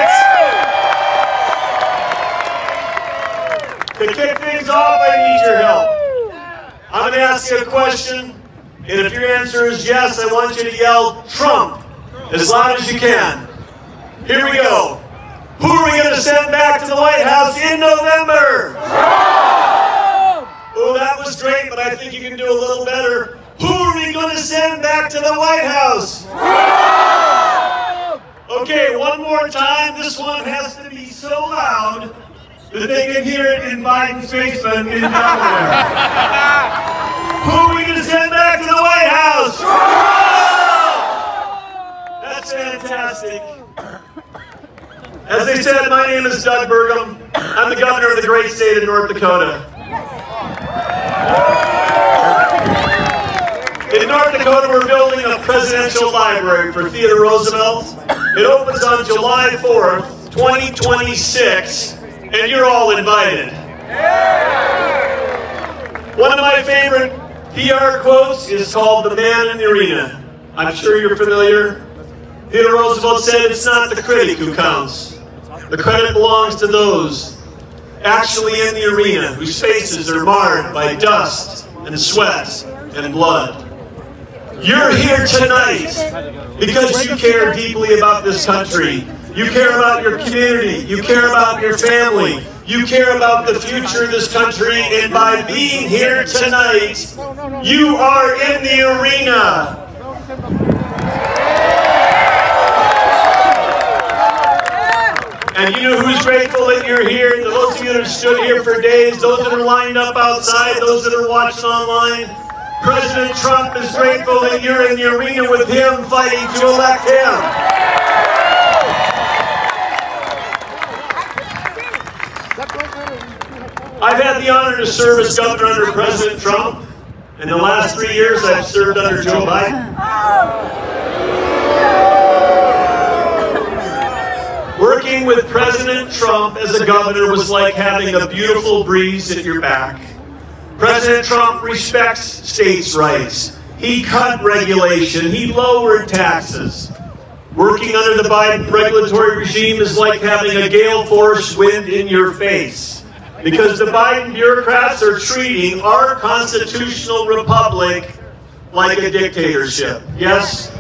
few minutes. To kick things off, I need your help. I'm going to ask you a question, and if your answer is yes, I want you to yell Trump as loud as you can. Here we go. Who are we going to send back to the White House in November? Oh, that was great, but I think you can do a little better. Who are we going to send back to the White House? Okay, one more time. This one has to be so loud that they can hear it in Biden's basement in Delaware. Who are we going to send back to the White House? That's fantastic. As they said, my name is Doug Burgum. I'm the governor of the great state of North Dakota. In North Dakota, we're building a presidential library for Theodore Roosevelt. It opens on July 4th, 2026, and you're all invited. One of my favorite PR quotes is called "The Man in the Arena." I'm sure you're familiar. Theodore Roosevelt said, "It's not the critic who counts. The credit belongs to those actually in the arena, whose faces are marred by dust and sweat and blood." You're here tonight because you care deeply about this country. You care about your community. You care about your family. You care about the future of this country. And by being here tonight, you are in the arena. And you know who's grateful that you're here? Those of you that have stood here for days, those that are lined up outside, those that are watching online. President Trump is grateful that you're in the arena with him fighting to elect him. I've had the honor to serve as governor under President Trump. In the last 3 years, I've served under Joe Biden. Working with President Trump as a governor was like having a beautiful breeze at your back. President Trump respects states' rights. He cut regulation. He lowered taxes. Working under the Biden regulatory regime is like having a gale force wind in your face, because the Biden bureaucrats are treating our constitutional republic like a dictatorship. Yes?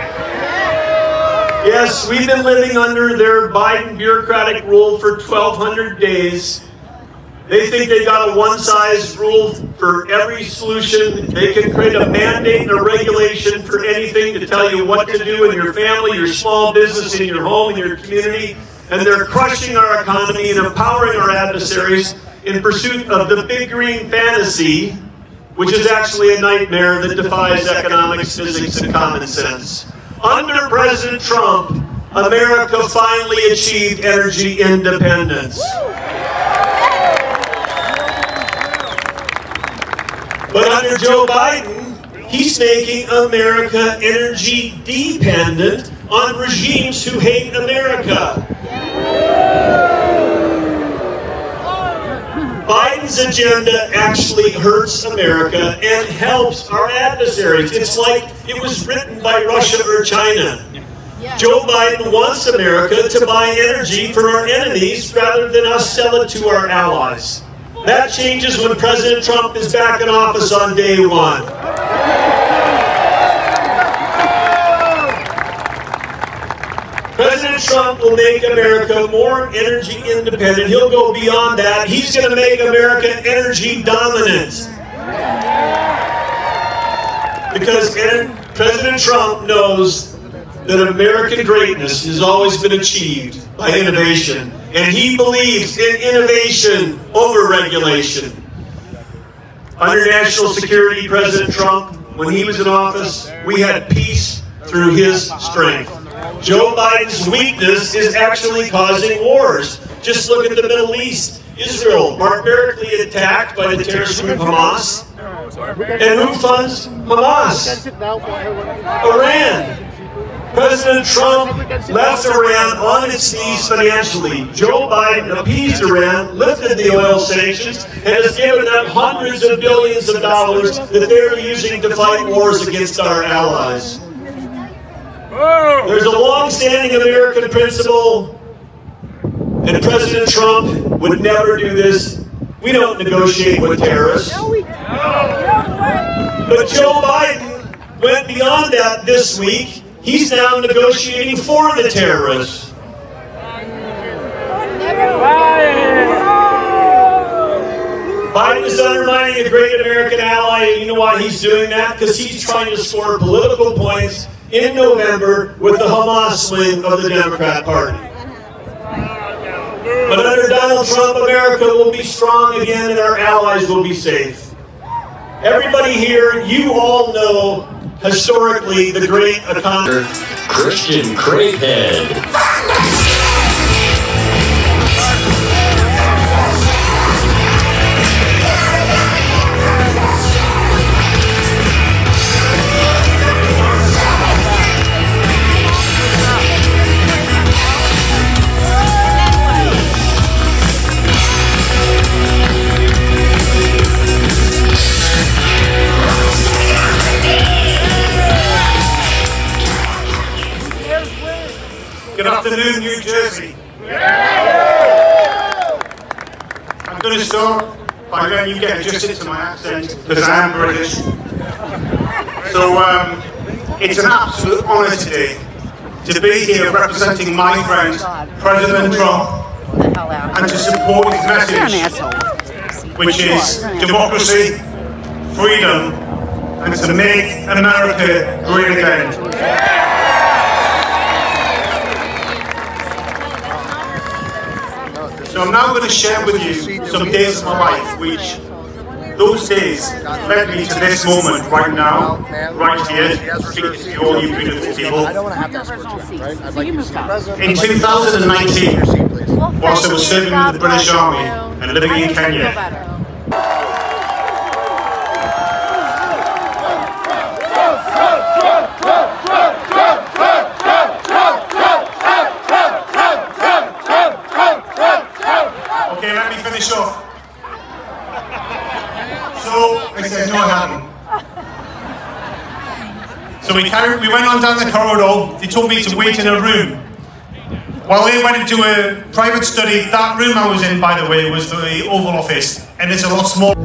Yes, we've been living under their Biden bureaucratic rule for 1,200 days. They think they've got a one-size rule for every solution. They can create a mandate and a regulation for anything to tell you what to do in your family, your small business, in your home, in your community. And they're crushing our economy and empowering our adversaries in pursuit of the big green fantasy, which is actually a nightmare that defies economics, physics, and common sense. Under President Trump, America finally achieved energy independence. But under Joe Biden, he's making America energy dependent on regimes who hate America. Biden's agenda actually hurts America and helps our adversaries. It's like it was written by Russia or China. Joe Biden wants America to buy energy from our enemies rather than us sell it to our allies. That changes when President Trump is back in office on day one. President Trump will make America more energy independent. He'll go beyond that. He's going to make America energy dominant. Because President Trump knows that American greatness has always been achieved by innovation. And he believes in innovation over regulation. Under national security, President Trump, when he was in office, we had peace through his strength. Joe Biden's weakness is actually causing wars. Just look at the Middle East. Israel, barbarically attacked by the terrorist group Hamas. And who funds Hamas? Iran. President Trump left Iran on its knees financially. Joe Biden appeased Iran, lifted the oil sanctions, and has given them hundreds of billions of dollars that they're using to fight wars against our allies. There's a long-standing American principle, and President Trump would never do this. We don't negotiate with terrorists. But Joe Biden went beyond that this week. He's now negotiating for the terrorists. Biden is undermining a great American ally, and you know why he's doing that? Because he's trying to score political points in November with the Hamas wing of the Democrat Party. But under Donald Trump, America will be strong again and our allies will be safe. Everybody here, you all know historically the great economist Christian Craighead. Good afternoon, New Jersey. I'm going to start by letting you get adjusted to my accent, because I am British. So it's an absolute honour today to be here representing my friend, President Trump, and to support his message, which is democracy, freedom, and to make America great again. So I'm now going to share with you some days of my life, which those days led me to this moment right now, right here, speaking to all you beautiful people. In 2019, whilst I was serving with the British Army and living in Kenya, finish off. So I said, no, I haven't. So we went on down the corridor. They told me to wait in a room. While they went into a private study, that room I was in, by the way, was the Oval Office, and it's a lot smaller.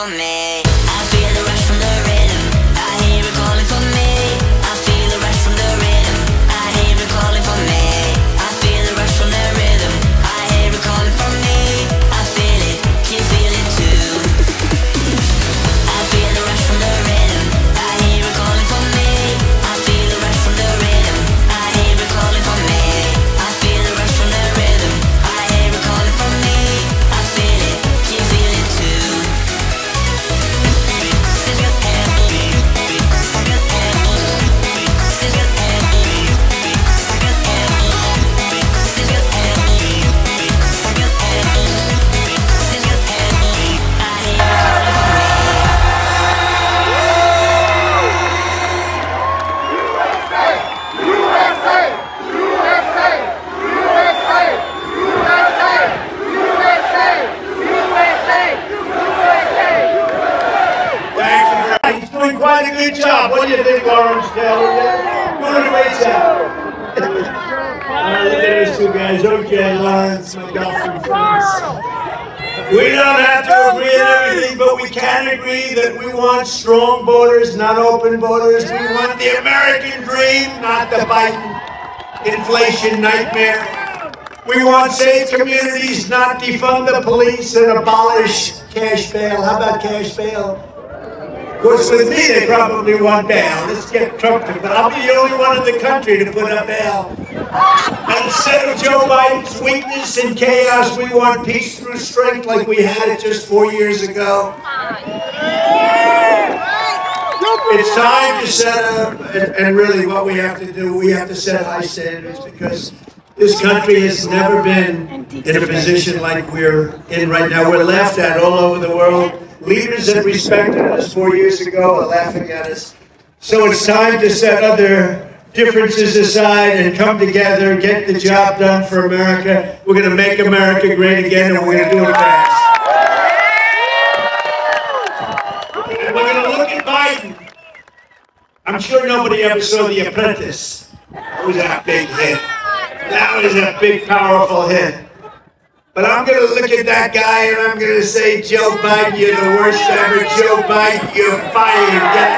for me. I feel the rush from the rhythm. I hear it calling for me. I feel the rush from the rhythm. I hear it calling for me. I feel the rush from the rhythm. I hear it calling for me. I feel it, you feel it too. I feel the rush from the rhythm. I hear it calling for me. I feel the rush from the rhythm. I hear it calling for me. I feel the rush from the rhythm. I hear it calling for me. I feel it, you feel it too. He's doing quite a good job. What do you think, Lawrence Taylor? Doing a great job. Look at those two guys. Okay, Lawrence, my girlfriend friends. We don't have to agree on everything, but we can agree that we want strong borders, not open borders. We want the American dream, not the Biden inflation nightmare. We want safe communities, not defund the police and abolish cash bail. How about cash bail? Of course, with me, they probably want bail. Let's get Trump to, but I'll be the only one in the country to put up bail. And instead of Joe Biden's weakness and chaos, we want peace through strength like we had it just 4 years ago. It's time to set up, and really what we have to do, we have to set high standards because this country has never been in a position like we're in right now. We're laughed at all over the world. Leaders that respected us 4 years ago are laughing at us. So it's time to set other differences aside and come together, get the job done for America. We're going to make America great again, and we're going to do it fast. And we're going to look at Biden. I'm sure nobody ever saw The Apprentice. That was a big hit. That was a big, powerful hit. But I'm going to look at that guy and I'm going to say, Joe Biden, you're the worst ever. Joe Biden, you're fired. Get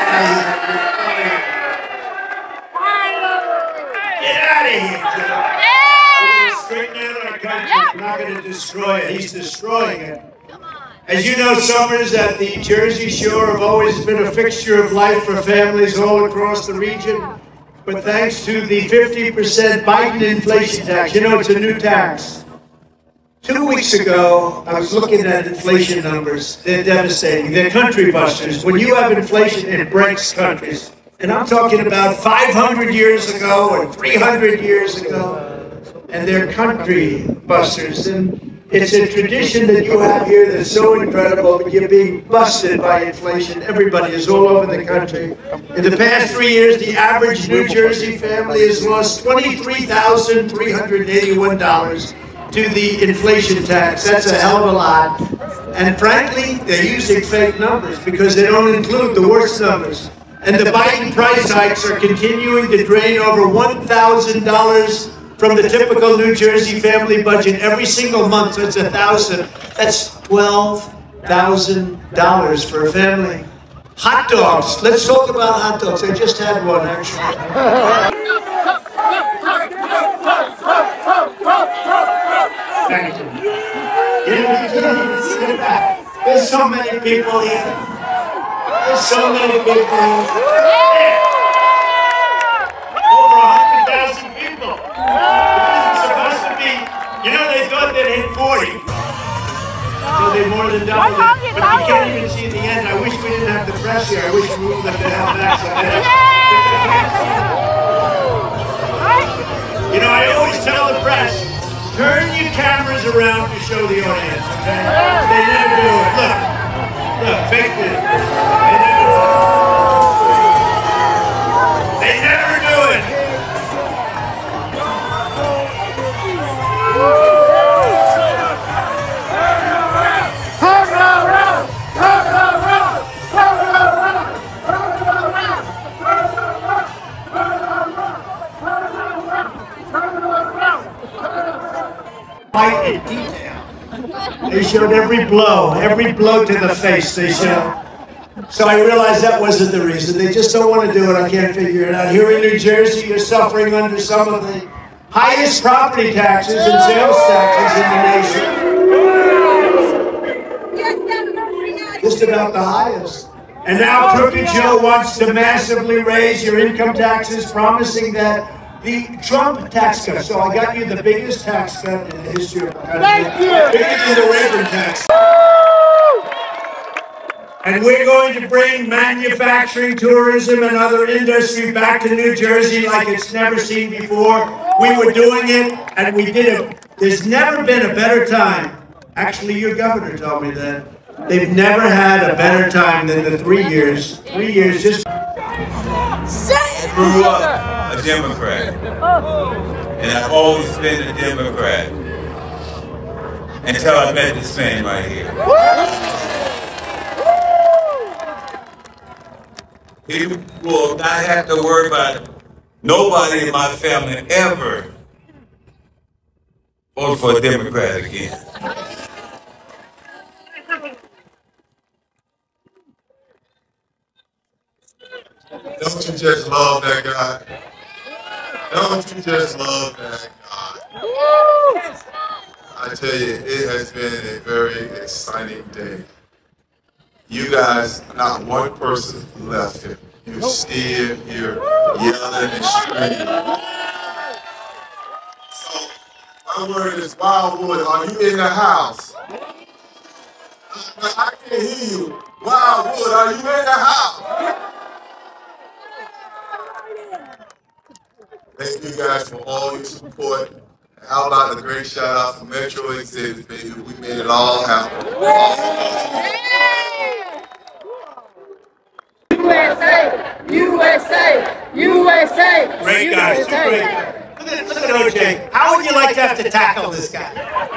out of here, Joe. We're going to straighten out our country. We're not going to destroy it. He's destroying it. As you know, summers at the Jersey Shore have always been a fixture of life for families all across the region. But thanks to the 50% Biden inflation tax, you know, it's a new tax. 2 weeks ago, I was looking at inflation numbers. They're devastating. They're country busters. When you have inflation, it breaks countries. And I'm talking about 500 years ago or 300 years ago. And they're country busters. And it's a tradition that you have here that's so incredible, but you're being busted by inflation. Everybody is all over the country. In the past 3 years, the average New Jersey family has lost $23,381 to the inflation tax. That's a hell of a lot. And frankly, they're using fake numbers because they don't include the worst numbers. And the Biden price hikes are continuing to drain over $1,000 from the typical New Jersey family budget every single month. So it's $1,000. That's $12,000 for a family. Hot dogs. Let's talk about hot dogs. I just had one, actually. Thank you. There's so many people here. There's so many people. Over 100,000 people. This is supposed to be, you know, they thought they'd hit 40. So they more than doubled it. But you can't even see the end. I wish we didn't have the press here. I wish we would have held back some of You know, I always tell the press, turn your cameras around to show the audience, okay? They never do it. Look, fake it. They never do it. Fight in detail. They showed every blow to the face they showed. So I realized that wasn't the reason. They just don't want to do it. I can't figure it out. Here in New Jersey, you're suffering under some of the highest property taxes and sales taxes in the nation. Just about the highest. And now Crooked Joe wants to massively raise your income taxes, promising that the Trump tax cut. So I got you the biggest tax cut in the history of the country. Thank you. Bigger than the Reagan tax. And we're going to bring manufacturing, tourism, and other industry back to New Jersey like it's never seen before. We were doing it, and we did it. There's never been a better time. Actually, your governor told me that. They've never had a better time than the 3 years. 3 years just... I grew up a Democrat, and I've always been a Democrat until I met this man right here. He will not have to worry about nobody in my family ever vote for a Democrat again. Don't you just love that guy? Don't you just love that guy? I tell you, it has been a very exciting day. You guys, not one person left here. You're still here yelling and screaming. So, my word is Wildwood, are you in the house? I can't hear you. Wildwood, are you in the house? Thank you guys for all your support. How about a great shout out for Metro Exhibit, baby? We made it all happen. USA! USA! USA! Great guys, great. Look at OJ. How would you like to have to tackle this guy?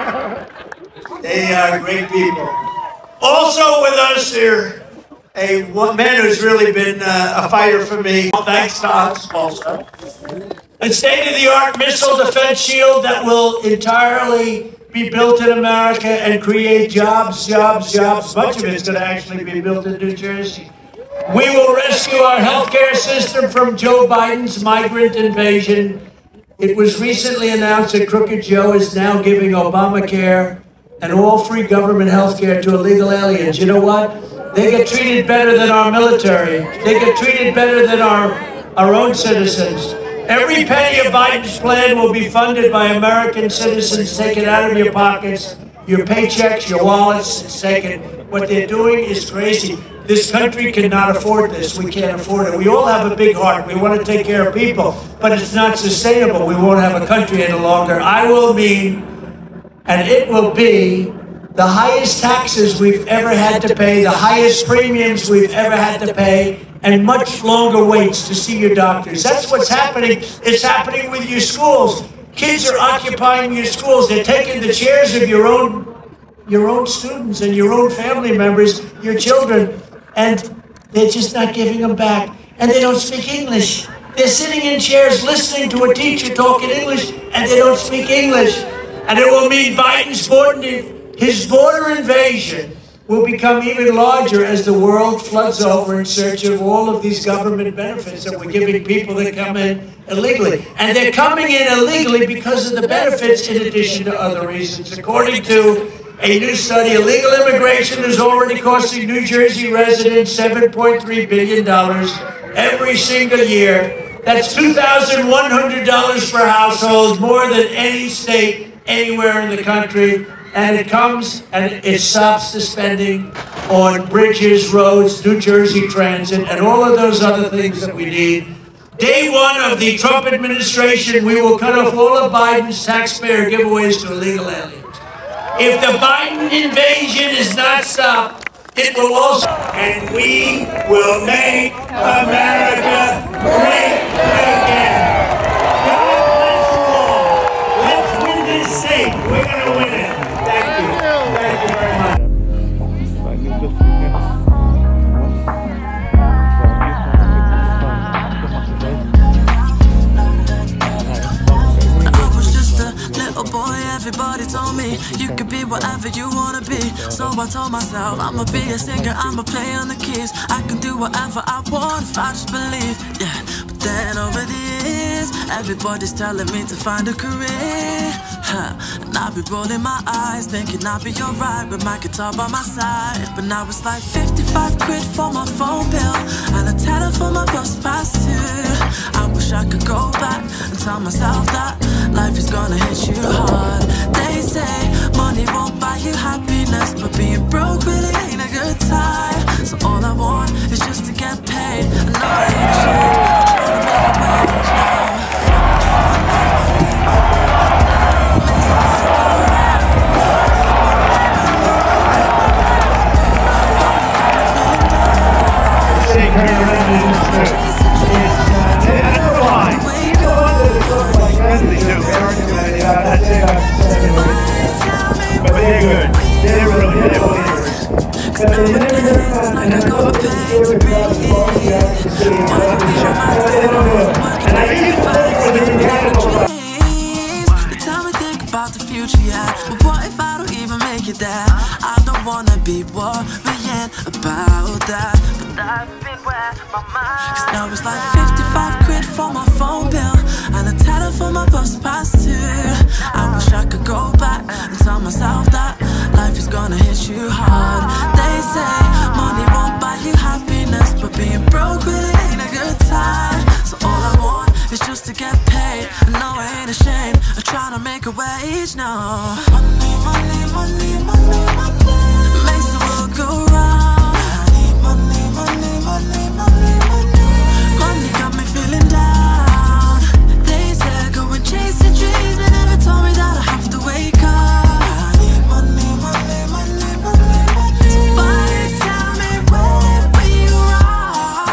They are great people. Also with us here, a man who's really been a fighter for me. Thanks to us also. A state-of-the-art missile defense shield that will entirely be built in America and create jobs. Much of it's going to actually be built in New Jersey. We will rescue our healthcare system from Joe Biden's migrant invasion. It was recently announced that Crooked Joe is now giving Obamacare and all free government healthcare to illegal aliens. You know what? They get treated better than our military. They get treated better than our own citizens. Every penny of Biden's plan will be funded by American citizens. Take it out of your pockets, your paychecks, your wallets. It's taken. What they're doing is crazy. This country cannot afford this. We can't afford it. We all have a big heart. We want to take care of people, but it's not sustainable. We won't have a country any longer. I will mean, and it will be, the highest taxes we've ever had to pay, the highest premiums we've ever had to pay, and much longer waits to see your doctors. That's what's happening. It's happening with your schools. Kids are occupying your schools. They're taking the chairs of your own students and your own family members, your children, and they're just not giving them back. And they don't speak English. They're sitting in chairs listening to a teacher talking English, and they don't speak English. And it will mean his border invasion will become even larger as the world floods over in search of all of these government benefits that we're giving people that come in illegally. And they're coming in illegally because of the benefits in addition to other reasons. According to a new study, illegal immigration is already costing New Jersey residents $7.3 billion every single year. That's $2,100 per household, more than any state anywhere in the country. And it comes and it stops the spending on bridges, roads, New Jersey Transit, and all of those other things that we need. Day one of the Trump administration, we will cut off all of Biden's taxpayer giveaways to illegal aliens. If the Biden invasion is not stopped, it will also, and we will make America great again. God bless you all. Let's win this state. We're going to win it. Thank you. Thank you very much. Boy, everybody told me you could be whatever you wanna be. So I told myself I'ma be a singer, I'ma play on the keys. I can do whatever I want if I just believe, yeah. But then over the years, everybody's telling me to find a career, and I be rolling my eyes, thinking I'll be alright with my guitar by my side. But now it's like 55 quid for my phone bill and a tenner for my bus pass too. I wish I could go back and tell myself that life is gonna hit you hard. They say money won't buy you happiness, but being broke really ain't a good time. So all I want is just to get paid. I know I ain't ashamed, I'm trying to make a wage now. But they're good. They're really good. Tell me think about the future, yeah. But what if I don't even make it there? I don't wanna be worrying about that. But that's been where my mind. Cause now it's like 55 quid for my phone bill and a tenner for my bus pass too. I wish I could go back and tell myself that life is gonna hit you hard. They say money won't buy you happiness, but being broke really ain't a good time. So all I want is just to get paid. I know I ain't ashamed of trying to make a wage now. Money, money, money, money, money makes the world go round. Money, money, money, money, money, money got me feeling down. They said go and chase your dreams, but never told me that I have to wake up. Money, money, money, money, money. Somebody tell me where you are.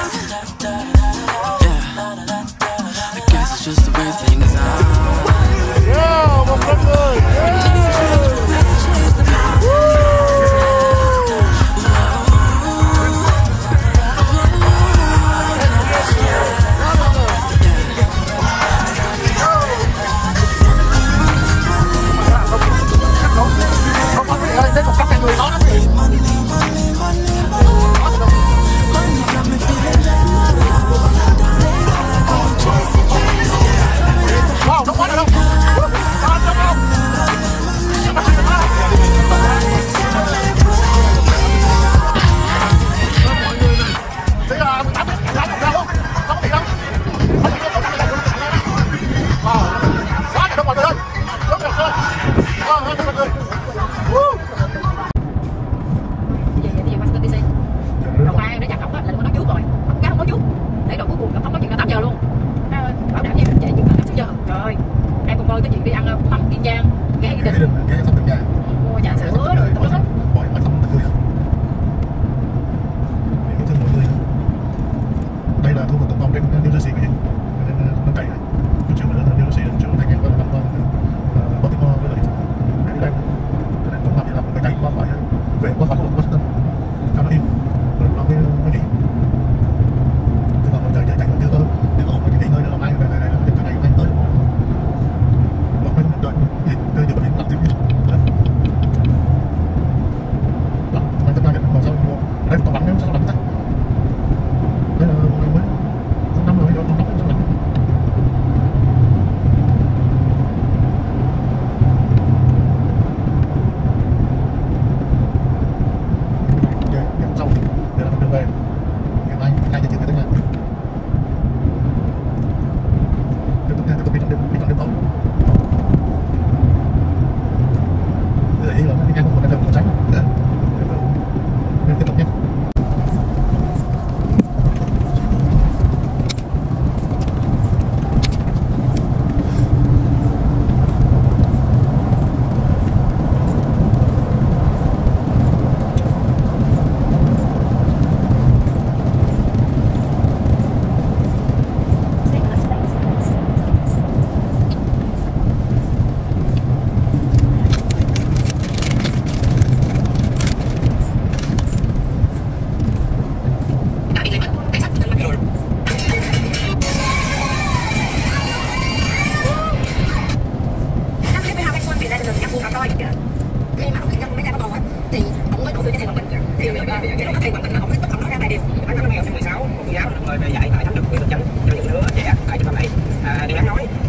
Yeah, I guess it's just the way things are.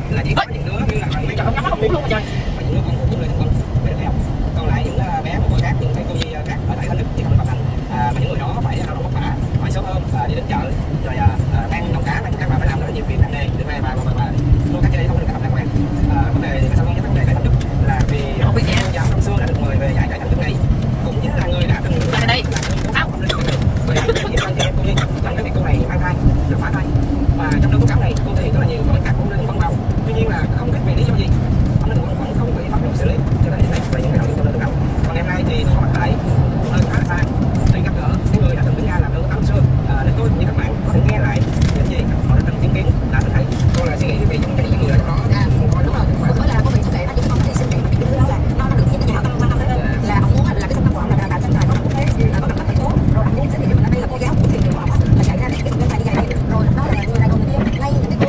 là chỉ có những đứa như là những đứa con cũng lên con mới được học. Còn lại những bé một khác, những cô nhi khác ở tại Thánh Đức thì không được học hành. Và những người đó phải lao động vất vả, phải sớm hơn đi đến chợ rồi mang đồng cá, các bạn phải làm rất là nhiều việc nặng nề để mà luôn các chơi không được học đàng hoàng. Vấn đề sao không nhắc vấn đề về Thánh Đức là vì cô giáo năm xưa đã được mời về dạy tại Thánh Đức này, cũng chính là người đã từng đây đây vì cô này mang thai, được phá thai, và trong đơn tố cáo này cô thể hiện rất là nhiều với các phụ huynh phân bào. Tuy nhiên là không biết vì lý do gì ông Linh vẫn không bị pháp luật xử lý cho đến hiện nay về những cái nội dung trong đơn tố cáo. Còn ngày hôm nay thì tôi có mặt tại nơi khá là xa để gặp gỡ những người đã từng đứng ra làm đơn tố cáo xưa để tôi cũng như các bạn có thể nghe lại những gì họ đã từng chứng kiến, đã từng thấy. Tôi là suy nghĩ vì trong những người ở đó đúng rồi, mới là có bị sức khỏe, chứ không thể sức khỏe cái thứ đó là nó được những cái nhà tâm quan tâm đến là ông muốn là cái tâm quan là cả trên trời không thế là có mặt thành phố rồi ông muốn xin thì đây là cô giáo của trường học là chạy ra để cái này như vậy rồi đó là người này còn ngay những cái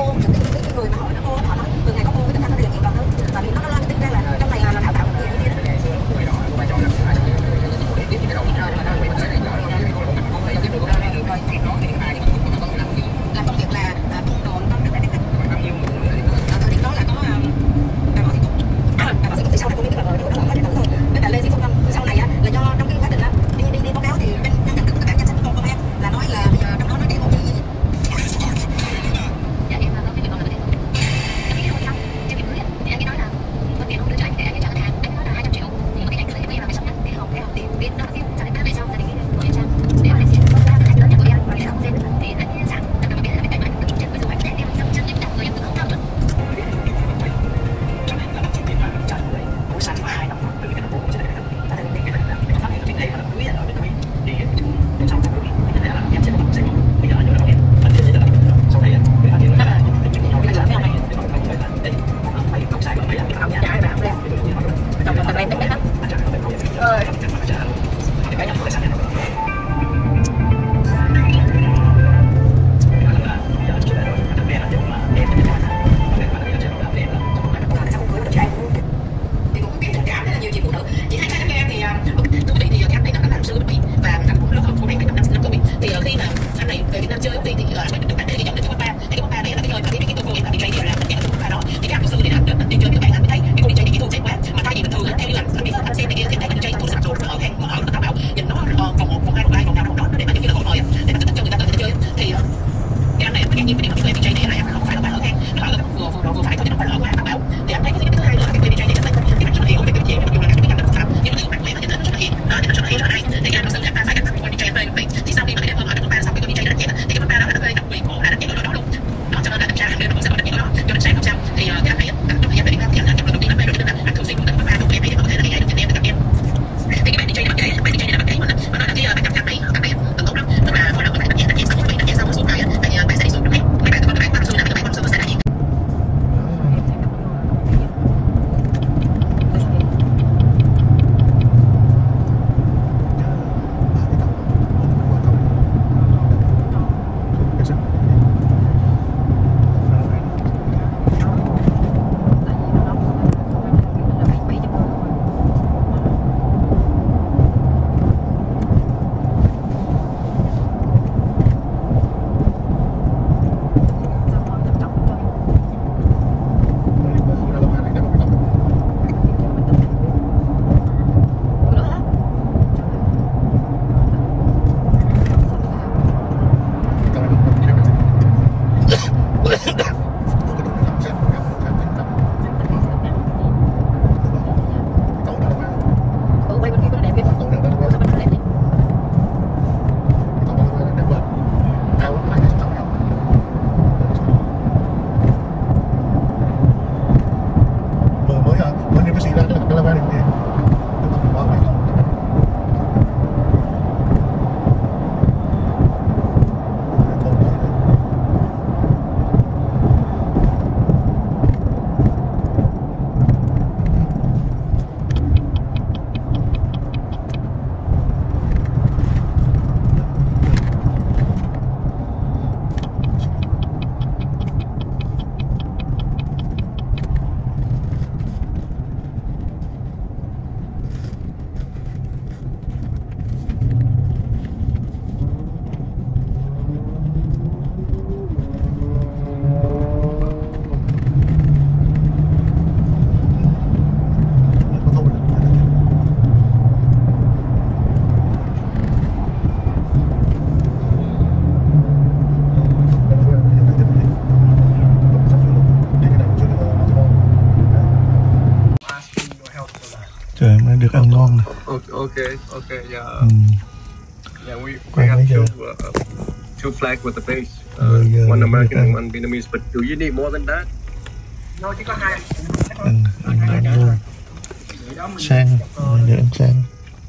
được ăn ngon này. Okay, yeah. Yeah, we Quen have mấy giờ? two flags with the base, giờ one American ăn. and one Vietnamese. But do you need more than that? No, chỉ có hai. Ăn luôn. Sang, để ăn sang.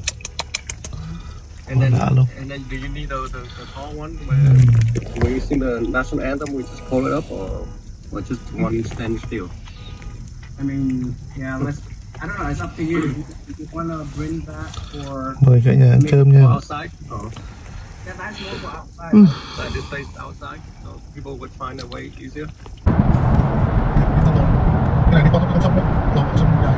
And then, đã luôn. and then do you need the tall one where you sing the national anthem? We just pull it up, or just one stand still? I mean, yeah, let's. I don't know. It's up to you. You wanna bring that for? Mời cả nhà ăn cơm nha. For outside? Oh. Yeah, that's more for outside. So this place outside, so people would find a way easier. Cái này đi qua con sông đó, con sông dài.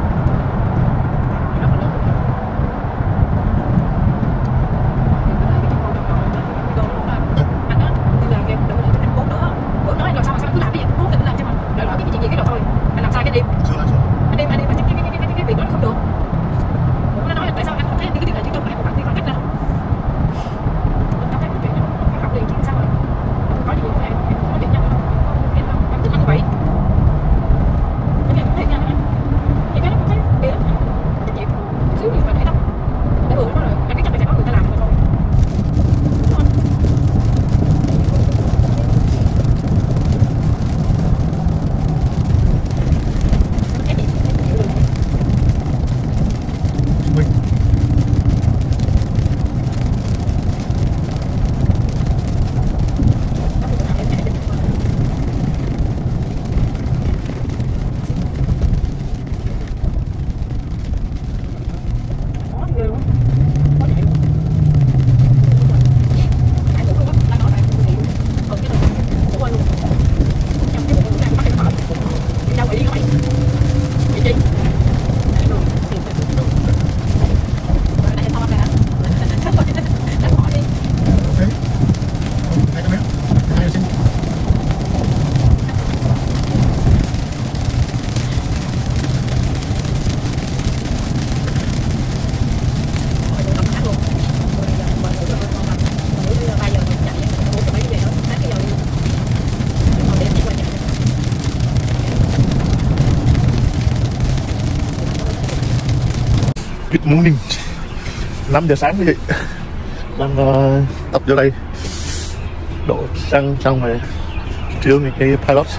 Good morning. 5 giờ sáng quý vị. Đang tập vô đây đổ xăng xong rồi trưa những cái pilot.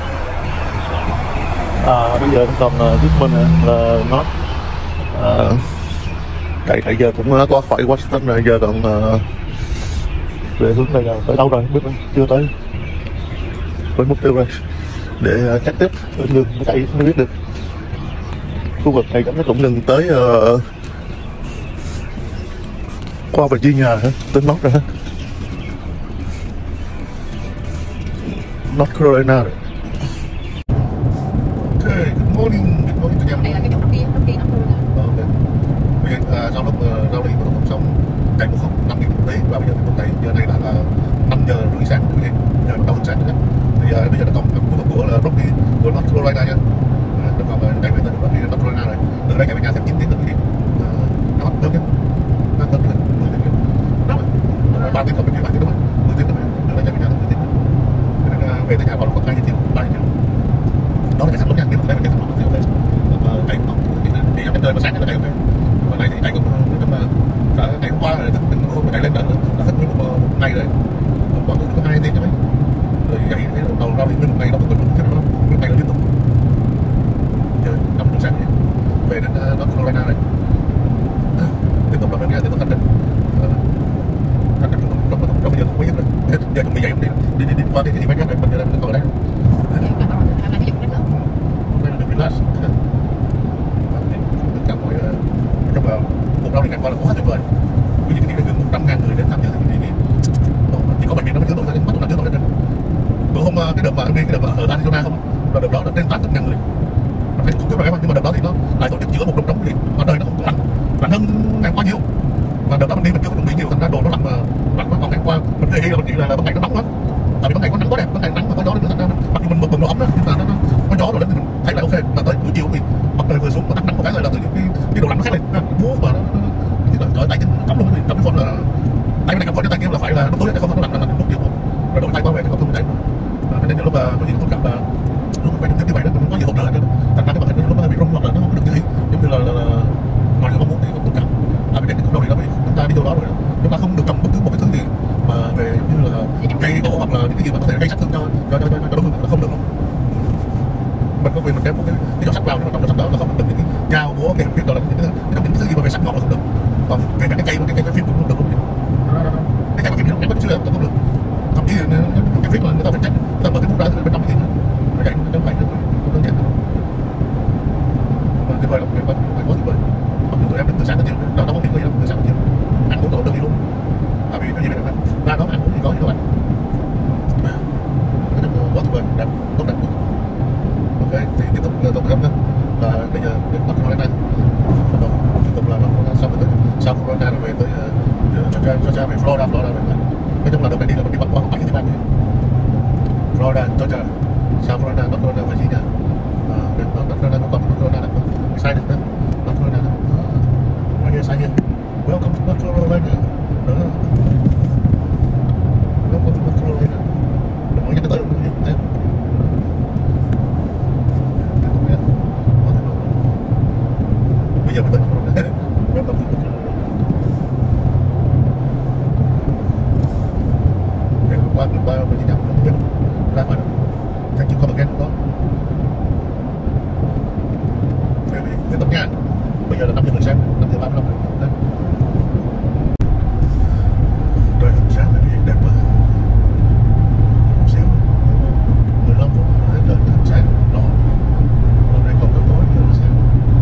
Bây giờ còn giúp mình là nó tại giờ cũng qua khỏi Washington rồi, giờ còn về hướng này là tới đâu rồi không biết, chưa tới với mục tiêu rồi để chắc tiếp lên đường chạy mới biết được. Khu vực này nó cũng gần tới qua Virginia hả? Tới North rồi hả? North Carolina rồi. Okay, good morning tụi em. Đây là cái chỗ kia bây giờ sau lúc rau đi một xong chạy một khúc 5 điểm đấy, và bây giờ giờ này là 5 giờ rưỡi sáng, giờ bắt đầu sáng nữa. Thì bây giờ nó còn khu vực của Rocky của North Carolina nha. Được còn chạy về tới North Carolina rồi. Từ đây chạy về nhà sẽ 9 tiếng nữa. Nó bắt được nhé. Nó bắt được 10 tiếng. Đúng rồi. 3 tiếng còn bên 3 tiếng đúng không? 10 tiếng nữa. Từ đây chạy về nhà 10 tiếng. Nên về tới nhà vào khoảng 2 giờ chiều, 3 giờ chiều. Đó là cái sẵn lúc nha, nếu từ đây về cái sẵn lúc thì ok. Chạy cũng đi ở bên trời mà sáng là chạy ok. Còn này thì chạy cũng đã ngày hôm qua rồi, mình hôm chạy lên đợt đã hết nguyên một ngày rồi. Hôm qua cũng có 2 tiếng chứ mấy. Rồi vậy thấy đầu ra thì nguyên một ngày nó cũng còn chứ nó nguyên ngày nó liên tục. Giờ 5 giờ sáng về đến North Carolina rồi. Tiếp tục làm bên kia, tiếp tục hành trình. Hành trình trong bây giờ cũng mấy rồi. Giờ cũng bị dậy đi qua cái event khác này, mình giờ đang còn ở đây. Relax. Tất cả mọi trong là cuộc đua này ngày qua là quá tuyệt vời. Bây giờ cái gần 100.000 người đến tham dự thì chỉ có bệnh viện nó mới chứa nổi thôi, bắt đầu chứa nổi lên. Bữa hôm cái đợt mà đi cái đợt mà ở Arizona không, là đợt đó là trên 80.000 người. Mình thấy cũng tuyệt vời, nhưng mà đợt đó thì nó lại tổ chức giữa một đồng trống thì mà đời nó không lạnh hơn ngày qua nhiều. Và đợt đó mình đi mình chưa có chuẩn bị nhiều, thành ra đồ nó lạnh mà còn ngày qua mình thấy là mình nghĩ là ban ngày nó nóng quá. Tại vì ban ngày có nắng quá đẹp, ban ngày nắng mà có gió nên thành ra mặc dù mình bừng nó ấm đó, nhưng mà nó có gió rồi đến thì mình thấy là ok. Mà tới buổi chiều thì mặt trời vừa xuống mà tắt nắng một cái là từ cái độ lạnh nó khác lên, múa mà nó trời tay chân cắm luôn. Thì trong cái phần là tay này cầm phần tay kia là phải là lúc tối để không nó lạnh lúc chiều rồi đổi tay qua về cái không tung chạy. Nên lúc mà mình nhìn không gặp là lúc quay trực tiếp như vậy đó mình có nhiều hộp đời nên thành ra cái màn hình lúc nó bị rung hoặc là nó không được như ý, giống như là nó không được đâu. Mình có quyền mình đem một cái giỏ sách vào, nhưng mà trong giỏ sách đó nó không được những cái dao búa kèm biết đó là những cái thứ gì mà về sắc ngọn là không được. Còn kể cả cái cây phim cũng không được luôn. Cái cây phim nó ném bất chứ là không được. Thậm chí cái phim mà người ta phải trách, người ta mở cái bút ra bên trong cái gì nữa. Nó vậy nó phải không đơn giản. Mà tuyệt vời lắm, tuyệt vời, tuyệt vời. Mặc dù tụi em từ sáng tới chiều, nó không biết gì đâu, từ sáng tới chiều. Ăn 4 đồ được gì luôn. Tại vì cái gì vậy các bạn? Ra đó ăn 4 gì có gì các bạn. Cái quá tuyệt vời, đẹp, tốt đẹp. Ok, thì tiếp tục tổng hợp nữa. Là bây giờ bắt đầu lên đây. Tiếp tục là nó xong rồi tới sau Corona rồi về tới Georgia về Florida về. Nói chung là đợt này đi là mình đi bắt qua 7 tháng này. Florida, Georgia, South Carolina, North Carolina, Virginia. North Carolina, nó còn North Carolina, sai được nữa. North Carolina, right here, sai here. Welcome to North Carolina. Welcome to North Carolina. Đừng có nhắc tới được nữa. Bây giờ mình tới North Carolina. Welcome to North Carolina. Qua Virginia, ra ngoài chắc chắn có một cái đó. Về tiếp tục nha. Bây giờ là 5 giờ sáng, 5 giờ 35 đấy. Trời sáng này đẹp quá. Một xíu 15 phút đến sáng đó. Hôm nay còn tới tối nữa là sáng.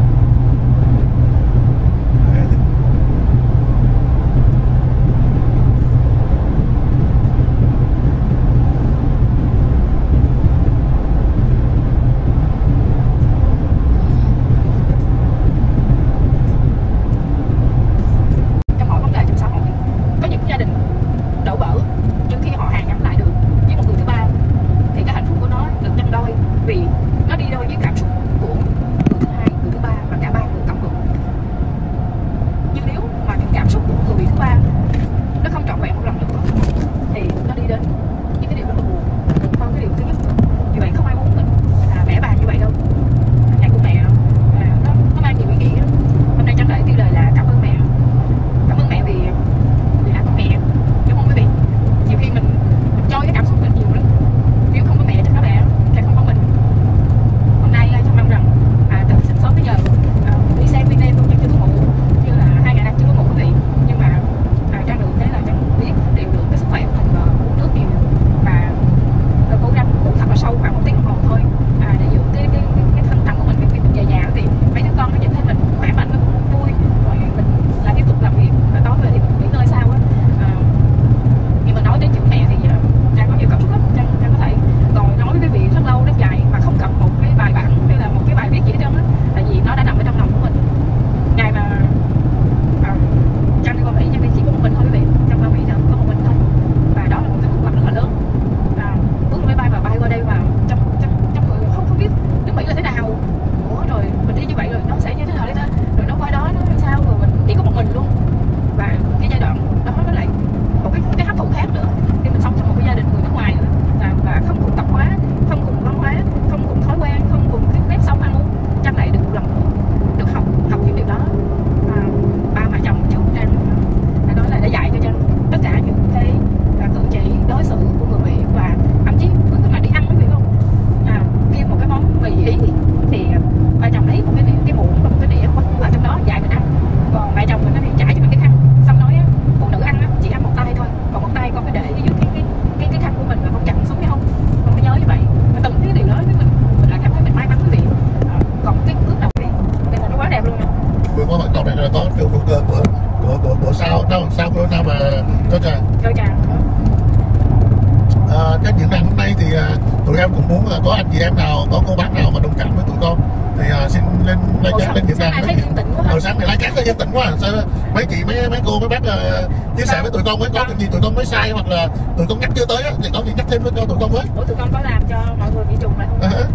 Cái diễn đàn hôm nay thì tụi em cũng muốn có anh chị em nào, có cô bác nào mà đồng cảm với tụi con thì xin lên diễn đàn. Sáng này livecast thấy yên tĩnh quá. Sao mấy chị mấy cô mấy bác chia sẻ với tụi con mới có cái gì tụi con mới sai hoặc là tụi con nhắc chưa tới thì có gì nhắc thêm cho tụi con với. Ủa tụi con có làm cho mọi người bị trùng lại không?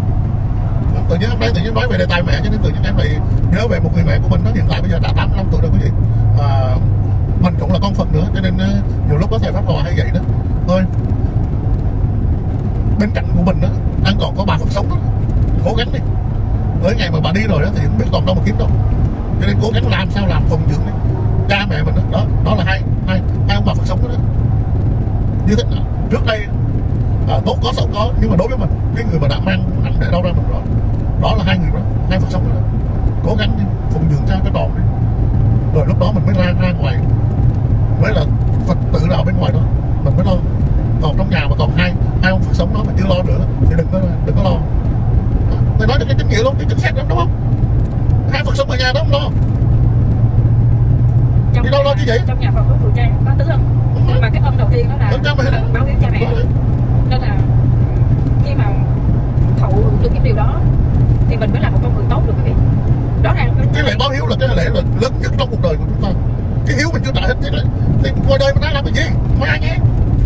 Tự nhiên hôm nay tự nhiên nói về đề tài mẹ cho nên tự nhiên em lại nhớ về một người mẹ của mình, nó hiện tại bây giờ đã 85 tuổi rồi quý vị. Mình cũng là con Phật nữa cho nên nhiều lúc có thầy Pháp Hòa hay vậy đó. Thôi bên cạnh của mình đó đang còn có bà Phật sống đó, cố gắng đi. Tới ngày mà bà đi rồi đó thì không biết còn đâu mà kiếm đâu, cho nên cố gắng làm sao làm phụng dưỡng đi cha mẹ mình đó. Đó là hai ông bà Phật sống đó. Như thế nào trước đây tốt có xấu có, nhưng mà đối với mình, cái người mà đã mang ảnh để đâu ra mình rõ, đó là hai người đó, hai Phật sống đó, cố gắng đi phụng dưỡng cho cái tròn đi, rồi lúc đó mình mới ra ngoài, mới là Phật tử nào bên ngoài đó mình mới lo. Còn trong nhà mà còn hai ông Phật sống đó mà chưa lo nữa thì đừng có lo. Tôi nói được cái chính nghĩa luôn, cái chính xác lắm đúng không? Hai Phật sống ở nhà đó không lo. Đi đâu lo chứ vậy? Trong nhà Phật có phụ trang, có tứ ân. Nhưng mà cái ân đầu tiên đó là báo hiếu cha mẹ. Nên là khi mà thụ được cái điều đó thì mình mới là một con người tốt được quý vị. Rõ ràng cái lễ báo hiếu là cái lễ là lớn nhất trong cuộc đời của chúng ta. Cái hiếu mình chưa trả hết thì ngoài đời mình đang làm cái gì? Nói ai nghe?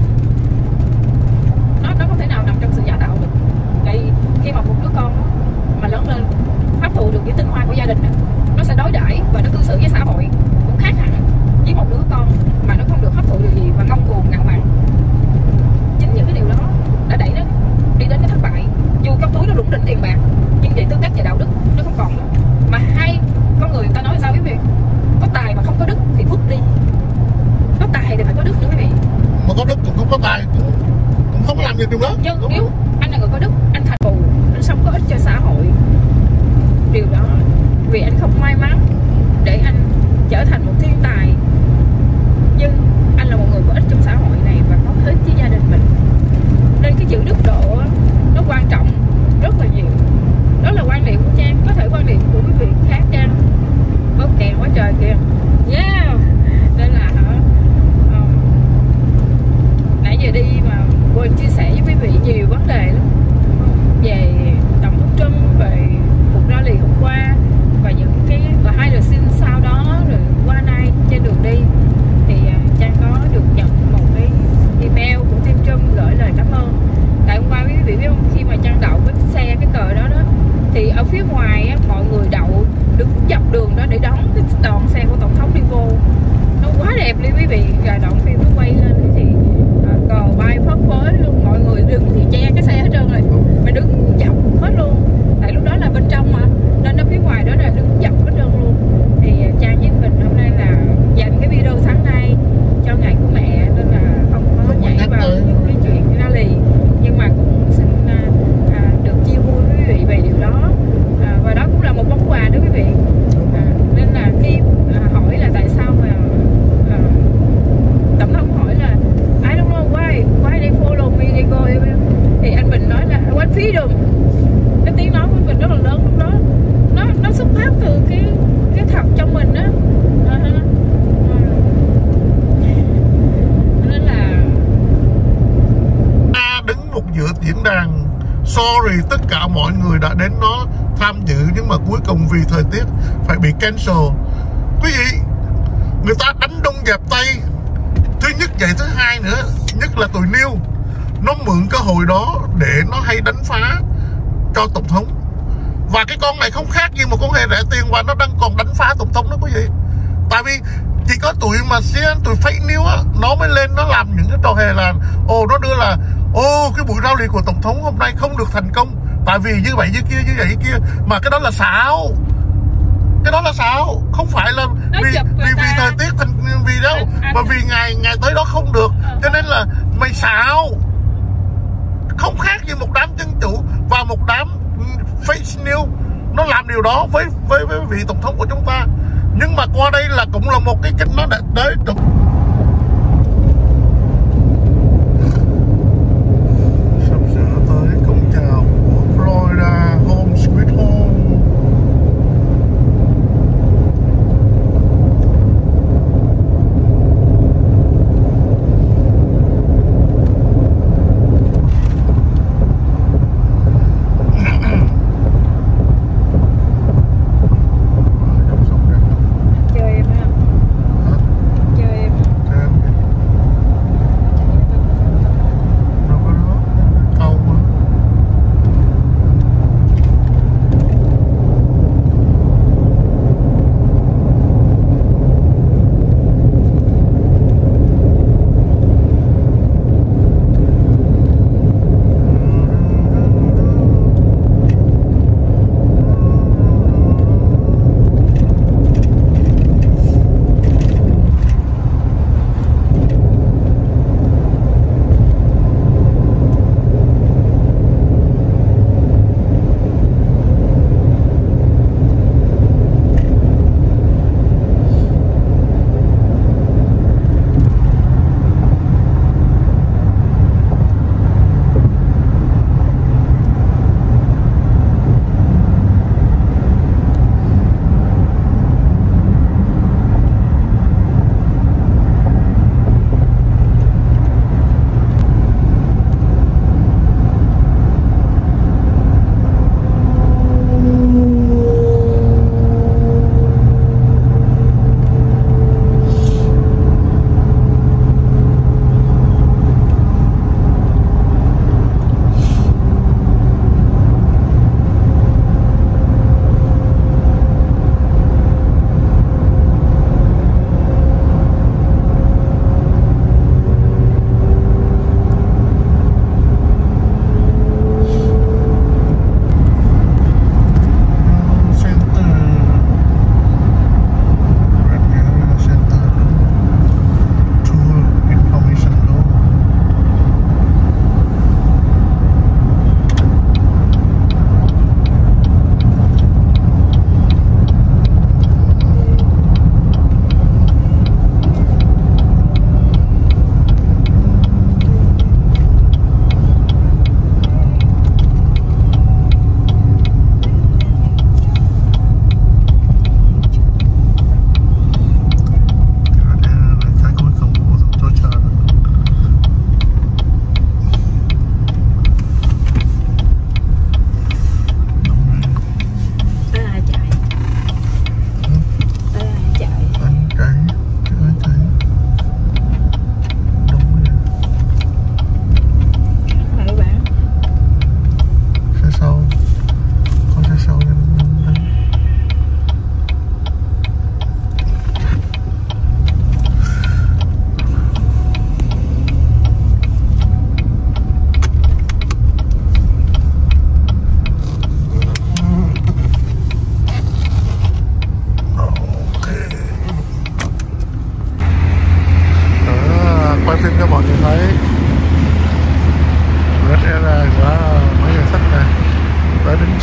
Nó không thể nào nằm trong sự giả tạo được. Tại khi mà một đứa con mà lớn lên hấp thụ được cái tinh hoa của gia đình, nó sẽ đối đãi và nó cư xử với xã hội cũng khác hẳn với một đứa con mà nó không được hấp thụ điều gì và ngông cuồng ngạo mạn. Chính những cái điều đó đã đẩy nó đi đến cái thất bại. Dù trong túi nó đụng đỉnh tiền bạc, nhưng về tư cách và đạo đức nó không còn nữa. Mà hai con người ta nói sao quý vị? Có tài mà không có đức thì vứt đi. Có tài thì phải có đức nữa quý vị. Mà có đức cũng không có tài cũng không có làm được điều đó. Nhưng nếu anh là người có đức, anh thành thù, anh sống có ích cho xã hội, điều đó vì anh không may mắn để anh trở thành một thiên tài, nhưng anh là một người có ích trong xã hội này và có ích với gia đình mình, nên cái chữ đức độ nó quan trọng rất là nhiều. Đó là quan điểm của Trang, có thể quan điểm của quý vị khác. Trang bóp kèn quá trời kìa, yeah. Nên là nãy giờ đi mà quên chia sẻ với quý vị nhiều vấn đề lắm, về Tổng thống Trump, về cuộc rally hôm qua và những cái behind the scenes sau đó, rồi qua nay trên đường đi thì Trang có được nhận một cái email của team Trump gửi lời cảm ơn. Tại hôm qua quý vị biết không, khi mà Trang đậu cái xe cái cờ đó thì ở phía ngoài á, mọi người đậu đứng dọc đường đó để đón cái đoàn xe của tổng thống đi vô. Nó quá đẹp đi quý vị. Rồi đoạn phim nó quay lên thì cờ bay phất phới luôn, mọi người đứng thì che cái xe hết trơn rồi, mà đứng dọc hết luôn. Tại lúc đó là bên trong mà, nên ở phía ngoài đó là đứng dọc hết trơn luôn. Thì Trang với mình hôm nay là dành cái video sáng nay cho ngày của mẹ, nên là không có nhảy vào những cái chuyện rally, nhưng mà cũng xin được chia vui với quý vị về điều đó. Và đó cũng là một món quà đó quý vị. Nên là khi hỏi là tại sao mà tổng thống hỏi là I don't know why they follow me, they go, thì anh Bình nói là I want freedom. Cái tiếng nói của anh Bình rất là lớn lúc đó, nó xuất phát từ cái thật trong mình á. Nên là đứng một giữa diễn đàn, sorry tất cả mọi người đã đến đó tham dự, nhưng mà cuối cùng vì thời tiết phải bị cancel. Quý vị, người ta đánh đông dẹp tay. Thứ nhất vậy, thứ hai nữa, nhất là tụi Niêu nó mượn cơ hội đó để nó hay đánh phá cho tổng thống. Và cái con này không khác gì một con hề rẻ tiền, và nó đang còn đánh phá tổng thống đó quý vị. Tại vì chỉ có tụi mà tụi fake news á, nó mới lên nó làm những cái trò hề là nó đưa là cái buổi rally của tổng thống hôm nay không được thành công tại vì như vậy như vậy kia. Mà cái đó là xạo. Cái đó là xạo, không phải là vì thời tiết vì đâu, mà vì ngày tới đó không được, cho nên là mày xạo. Không khác gì một đám dân chủ và một đám fake news nó làm điều đó với vị tổng thống của chúng ta. Nhưng mà qua đây là cũng là một cái kênh nó tới sắp sửa tới cổng chào của Florida Home Sweet Home. chơi em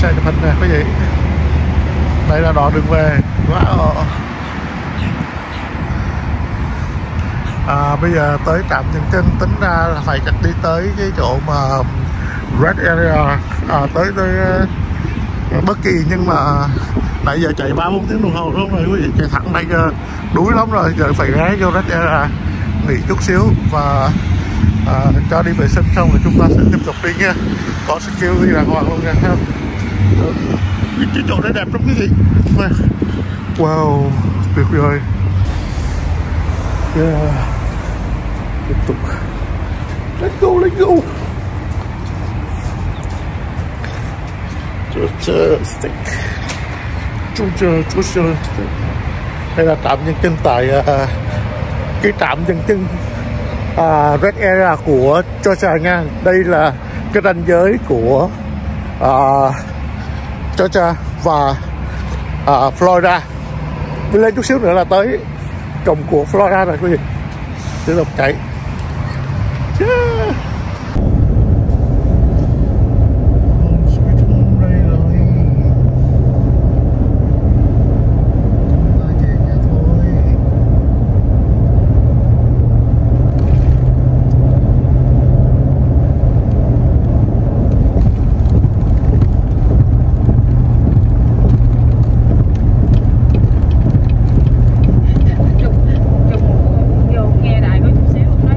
xe chụp hình nè quý vị. Đây là đoạn đường về. Wow. Bây giờ tới trạm dừng chân, tính ra là phải đi tới cái chỗ mà Red Area, tới bất kỳ, nhưng mà nãy giờ chạy 3-4 tiếng đồng hồ đúng không quý vị, chạy thẳng đây đuối lắm rồi, giờ phải ghé vô Red Area nghỉ chút xíu và cho đi vệ sinh xong rồi chúng ta sẽ tiếp tục đi nha. Có security đàng hoàng luôn nha. Cái chỗ đấy đẹp lắm quý vị. Wow, tuyệt vời. Yeah. Tiếp tục. Let's go, let's go. Georgia Stick. Georgia. Đây là trạm dừng chân tại cái trạm dừng chân Red Area của Georgia nha. Đây là cái ranh giới của Georgia và Florida. Đi lên chút xíu nữa là tới cổng của Florida rồi quý vị. Tiếp tục chạy. Yeah. Vô nghe đại có chút xíu.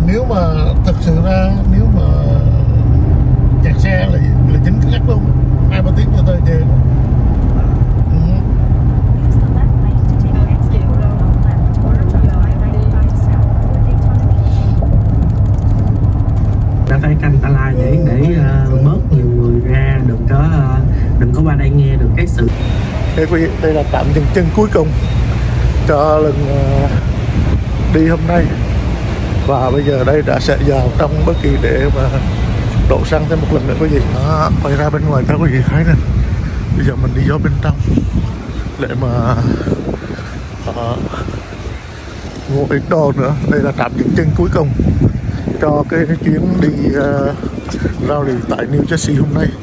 nếu mà thật sự ra nếu mà kẹt xe là dính cái ngắt luôn, 2-3 tiếng cho tới về. Ta phải canh ta la để bớt nhiều người ra, đừng có qua đây nghe được cái sự. Đây quý vị, đây là tạm dừng chân cuối cùng cho lần đi hôm nay, và bây giờ đây đã sẽ vào trong bất kỳ để mà đổ xăng thêm một lần nữa quý vị. Đó, quay ra bên ngoài cho quý vị thấy nè. Bây giờ mình đi vô bên trong để mà mua ít đồ nữa. Đây là trạm dừng chân cuối cùng cho cái chuyến đi rally tại New Jersey hôm nay.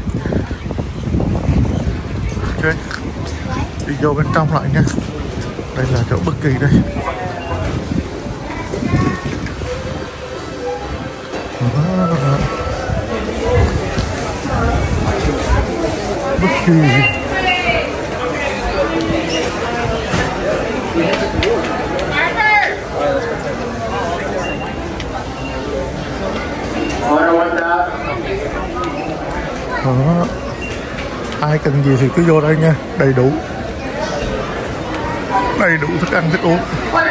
Ok, đi vô bên trong lại nha. Đây là chỗ bất kỳ đây. Bất kỳ. Đó. Ai cần gì thì cứ vô đây nha, đầy đủ thức ăn thức uống.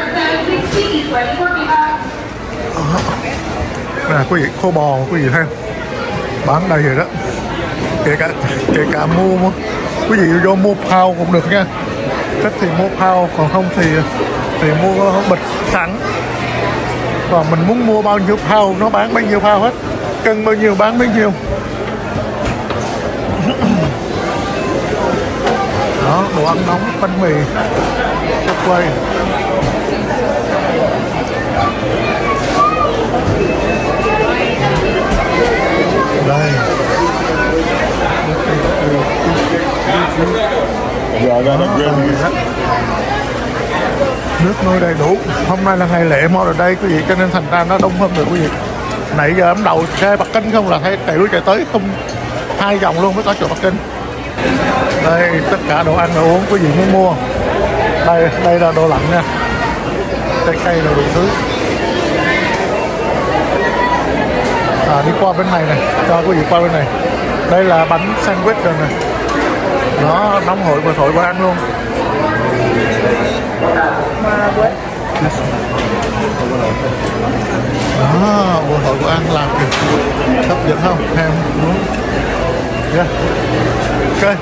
Nè quý vị, khô bò quý vị thấy bán đầy rồi đó, kể cả mua quý vị vô mua phao cũng được nha. Thích thì mua phao, còn không thì mua bịch sẵn. Còn mình muốn mua bao nhiêu phao nó bán bao nhiêu phao hết, cân bao nhiêu bán bấy nhiêu. Đó, đồ ăn nóng, bánh mì, sắp quay. Đây. Nước nuôi đầy đủ. Hôm nay là ngày lễ Mother Day quý vị, cho nên thành ra nó đông hơn được quý vị. Nãy giờ ấm đầu xe Bắc Kinh không là thấy chạy tới không 2 vòng luôn mới có chỗ Bắc Kinh. Đây tất cả đồ ăn đồ uống quý vị muốn mua. Đây là đồ lạnh nha. Trái cây là đủ thứ. Đi qua bên này này, cho quý vị qua bên này. Đây là bánh sandwich rồi nè. Nó nóng hổi và thổi qua ăn luôn. Đó, vừa thổi qua ăn làm được hấp dẫn không? Ham đúng. Yeah. Ok.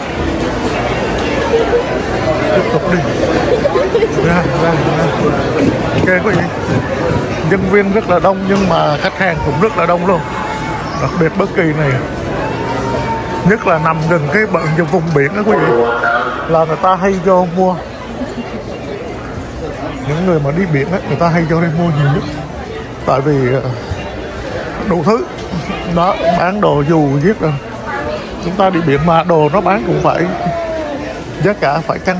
Tiếp tục đi. Ra. Ok quý vị. Nhân viên rất là đông nhưng mà khách hàng cũng rất là đông luôn. Đặc biệt bất kỳ này, nhất là nằm gần cái vùng biển đó quý vị, là người ta hay vô mua. Những người mà đi biển á, người ta hay vô đây mua nhiều nhất. Tại vì đủ thứ đó, bán đồ dù viết rồi. Chúng ta đi biển mà đồ nó bán cũng phải giá cả phải chăng.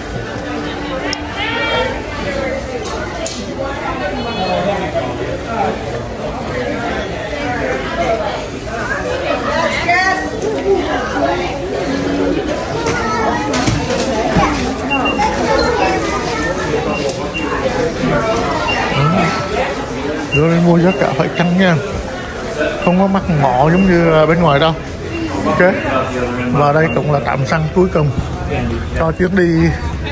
Rồi đây mua giá cả phải chăng nha, không có mắc ngọ giống như bên ngoài đâu. Ok, và đây cũng là trạm xăng cuối cùng cho chuyến đi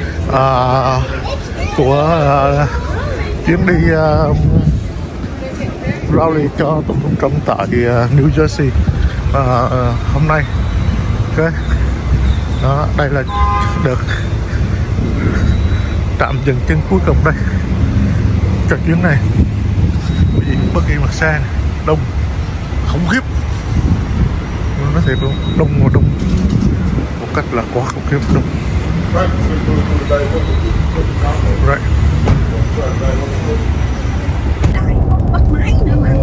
rally cho tổng thống Trump tại New Jersey hôm nay. Ok, đó, đây là được trạm dừng chân cuối cùng đây cho chuyến này. Bất kỳ mặt xe đông khủng khiếp, nó thiệt luôn, đông một cách là quá khủng khiếp đông. Right. Bắt máy nữa mà.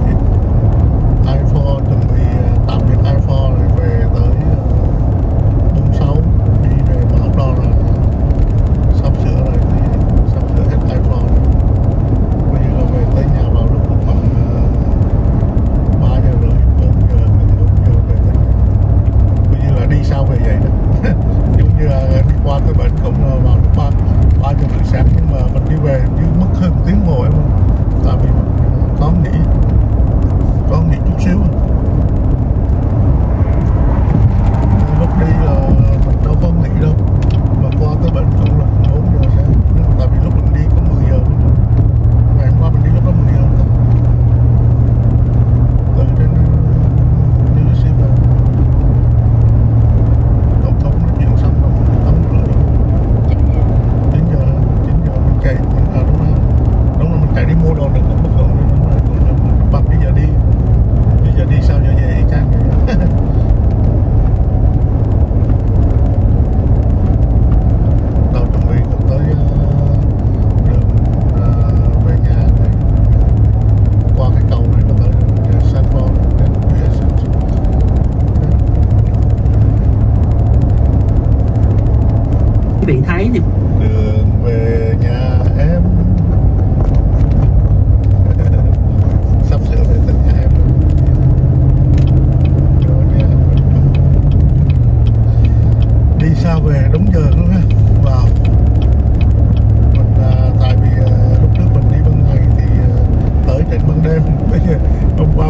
I4 chuẩn bị tạm biệt I4 rồi về tới 46 đi về mà ốc đo là sắp sửa rồi, sắp sửa hết I4. Bây giờ về tới nhà vào lúc khoảng 3 giờ rưỡi, 4 giờ về tới nhà. Bây giờ là đi sao về vậy đó. Giống như là đi qua tới bển cũng vào lúc 3 giờ rưỡi sáng, nhưng mà mình đi về như mất hơn tiếng ngồi em. Tại vì có nghỉ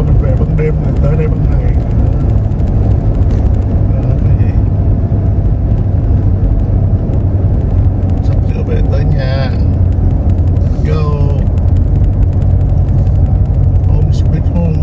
mình về ban đêm này, tới đây ban ngày. Sắp sửa về tới nhà. Go home sweet home.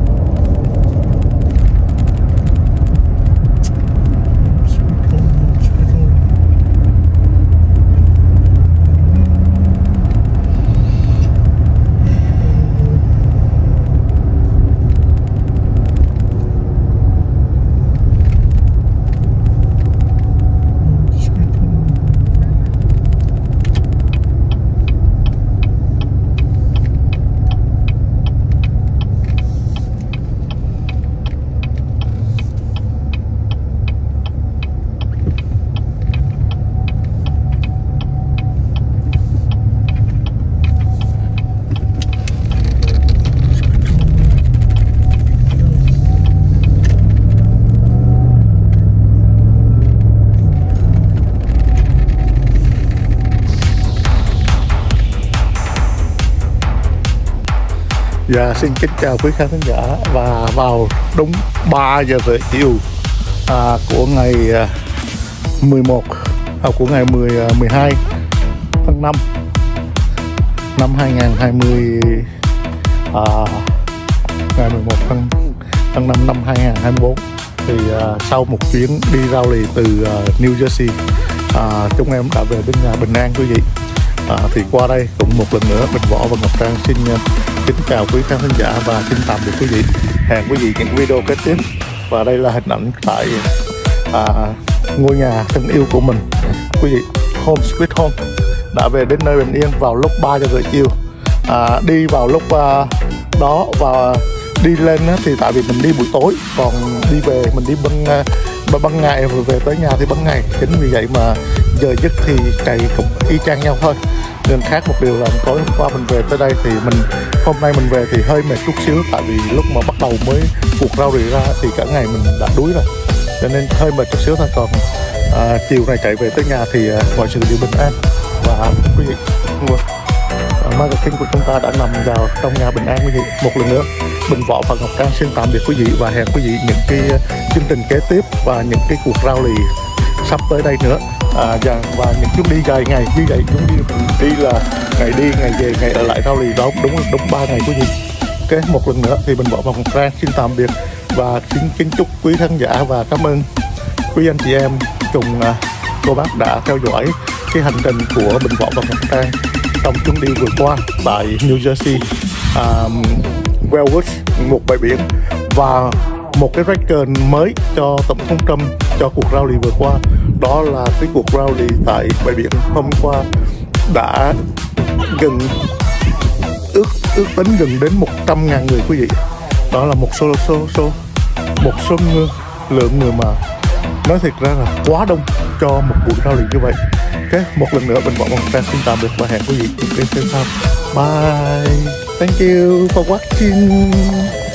Dạ, xin kính chào quý khán giả và vào đúng 3 giờ rưỡi chiều của ngày 12 tháng 5 năm 2020, ngày 11 tháng 5 năm 2024 thì sau một chuyến đi rao lì từ New Jersey, chúng em đã về đến nhà bình an quý vị. Thì qua đây cũng một lần nữa Bình Võ và Ngọc Trang xin kính chào quý khán giả và xin tạm biệt quý vị. Hẹn quý vị những video kế tiếp. Và đây là hình ảnh tại ngôi nhà thân yêu của mình quý vị, Home Sweet Home, đã về đến nơi bình yên vào lúc 3 giờ rưỡi chiều. Đi vào lúc đó và đi lên thì tại vì mình đi buổi tối, còn đi về mình đi ban ngày, rồi về tới nhà thì ban ngày. Chính vì vậy mà giờ giấc thì chạy cũng y chang nhau thôi. Nên khác một điều là tối hôm qua mình về tới đây thì hôm nay mình về thì hơi mệt chút xíu, tại vì lúc mà bắt đầu mới cuộc rao rỉ ra thì cả ngày mình đã đuối rồi, cho nên hơi mệt chút xíu thôi. Còn chiều này chạy về tới nhà thì mọi sự đều bình an. Và quý vị, marketing của chúng ta đã nằm vào trong nhà bình an quý vị. Một lần nữa Bình Võ và Ngọc Trang xin tạm biệt quý vị và hẹn quý vị những cái chương trình kế tiếp và những cái cuộc rao lì sắp tới đây nữa. Và những chuyến đi dài ngày như vậy, chúng đi là ngày đi ngày về ngày ở lại rao lì đó đúng 3 ngày quý vị. Ok, một lần nữa thì Bình Võ và Ngọc Trang xin tạm biệt và xin kính chúc quý khán giả và cảm ơn quý anh chị em cùng cô bác đã theo dõi cái hành trình của Bình Võ và Ngọc Trang trong chuyến đi vừa qua tại New Jersey, Wellwood, một bãi biển, và một cái record mới cho Tổng thống Trump cho cuộc rao lì vừa qua. Đó là cái cuộc rao lì tại bãi biển hôm qua đã ước tính gần đến 100.000 người quý vị. Đó là một số lượng người mà nói thật ra là quá đông cho một buổi rao lì như vậy. Ok, một lần nữa Bình Võ Ngọc Trang xin tạm biệt và hẹn quý vị những cái sau. Bye, thank you for watching.